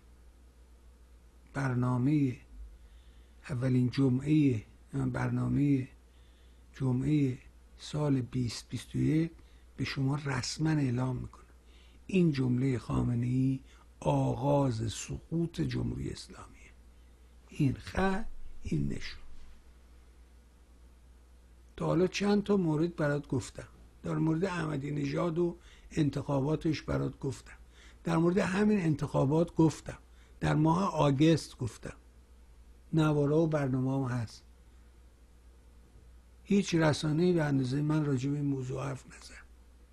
برنامه، اولین جمعه برنامه جمعه سال 2021 به شما رسما اعلام میکنم این جمله خامنه‌ای آغاز سقوط جمهوری اسلامیه. این خط، این نشون. تا حالا چند تا مورد برات گفتم، در مورد احمدی نژاد و انتخاباتش برات گفتم، در مورد همین انتخابات گفتم، در ماه آگست گفتم، نوارا و برنامه هم هست. هیچ رسانه‌ای به اندازه من راجع به این موضوع حرف نزد.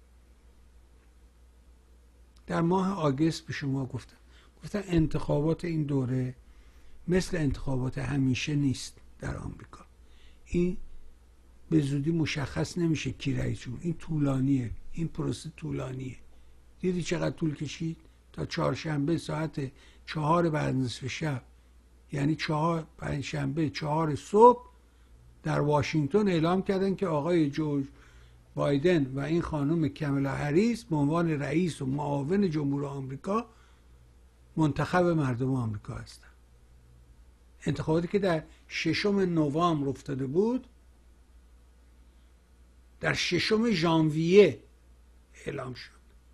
در ماه آگست به شما گفتم انتخابات این دوره مثل انتخابات همیشه نیست در آمریکا. این به زودی مشخص نمیشه کی رئیس جمهور. این طولانیه، این پروسه طولانیه. دیدی چقدر طول کشید؟ تا چهارشنبه ساعت 4 بعد نصف شب، یعنی پنجشنبه 4 صبح در واشنگتن اعلام کردن که آقای جو بایدن و این خانم کامالا هریس به عنوان رئیس و معاون جمهور آمریکا منتخب مردم آمریکا هستند. انتخاباتی که در 6 نوامبر افتاده بود، در 6 ژانویه اعلام شد.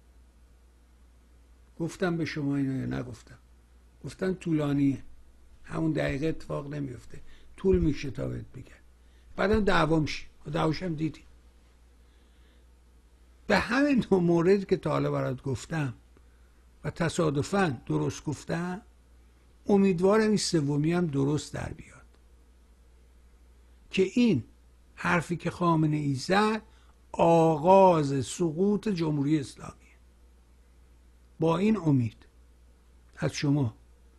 گفتم به شما اینو یا نگفتم؟ گفتم طولانیه، همون دقیقه اتفاق نمیفته، طول میشه تا بهت بگم. بعدم دعوا میشه، دعواش هم دیدی. به همین دو مورد که تا حالا برات گفتم و تصادفاً درست گفتم، امیدوارم این سومی هم درست در بیاد، که این حرفی که خامنه‌ای زد آغاز سقوط جمهوری اسلامیه. با این امید از شما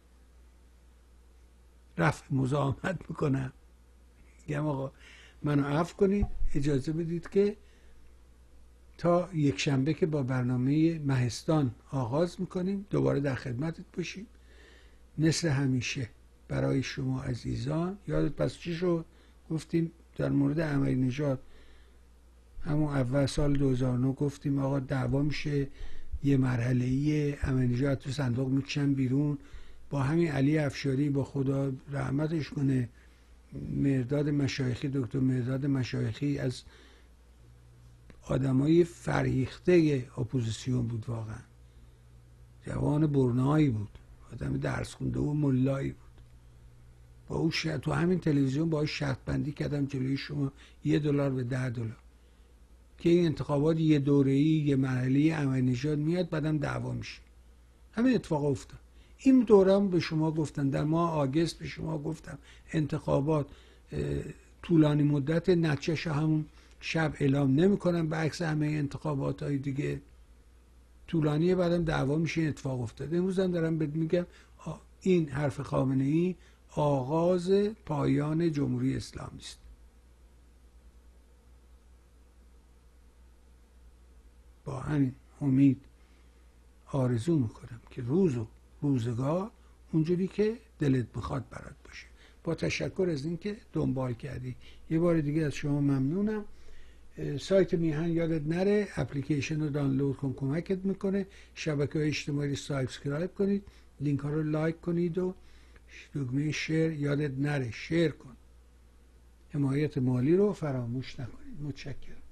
رفع مزاحمت میکنم، میگم آقا منو عفو کنید، اجازه بدید که تا یک شنبه که با برنامه مهستان آغاز میکنیم دوباره در خدمتت باشیم. مثل همیشه برای شما عزیزان، یادت پس چی شد؟ گفتیم در مورد احمدی نژاد همون اول سال 2009 گفتیم آقا دعوا میشه، یه مرحله‌ایه، احمدی نژاد تو صندوق میکشن بیرون. با همین علی افشاری، با خدا رحمتش کنه، مرداد مشایخی، دکتر مرداد مشایخی از آدمای فرهیخته اپوزیسیون بود، واقعا جوان برنایی بود، آدم درس خونده و ملایی بود. با او تو همین تلویزیون باهاش شرط بندی کردم جلوی شما $1 به $10 که این انتخابات یه دوره‌ای، یه مرحله احمدی نژاد میاد، بعدم دعوا میشه. همین اتفاق افتاد. این دورم به شما گفتم، در ماه آگست به شما گفتم انتخابات طولانی مدت، نتیجه‌اش همون شب اعلام نمی‌کنن، به عکس همه انتخابات‌های دیگه طولانیه، بعدم دعوا میشه. اتفاق افتاد. امروز هم دارم بهت میگم این حرف خامنه‌ای آغاز پایان جمهوری اسلامی است. با همین امید آرزو میکنم که روز و روزگار اونجوری که دلت میخواد برات باشه. با تشکر از اینکه دنبال کردی. یه بار دیگه از شما ممنونم. سایت میهن یادت نره، اپلیکیشن رو دانلود کن، کمکت میکنه. شبکه‌های اجتماعی رو سابسکرایب کنید، لینک ها رو لایک کنید و دکمه شیر یادت نره، شیر کن. حمایت مالی رو فراموش نکنید. متشکرم.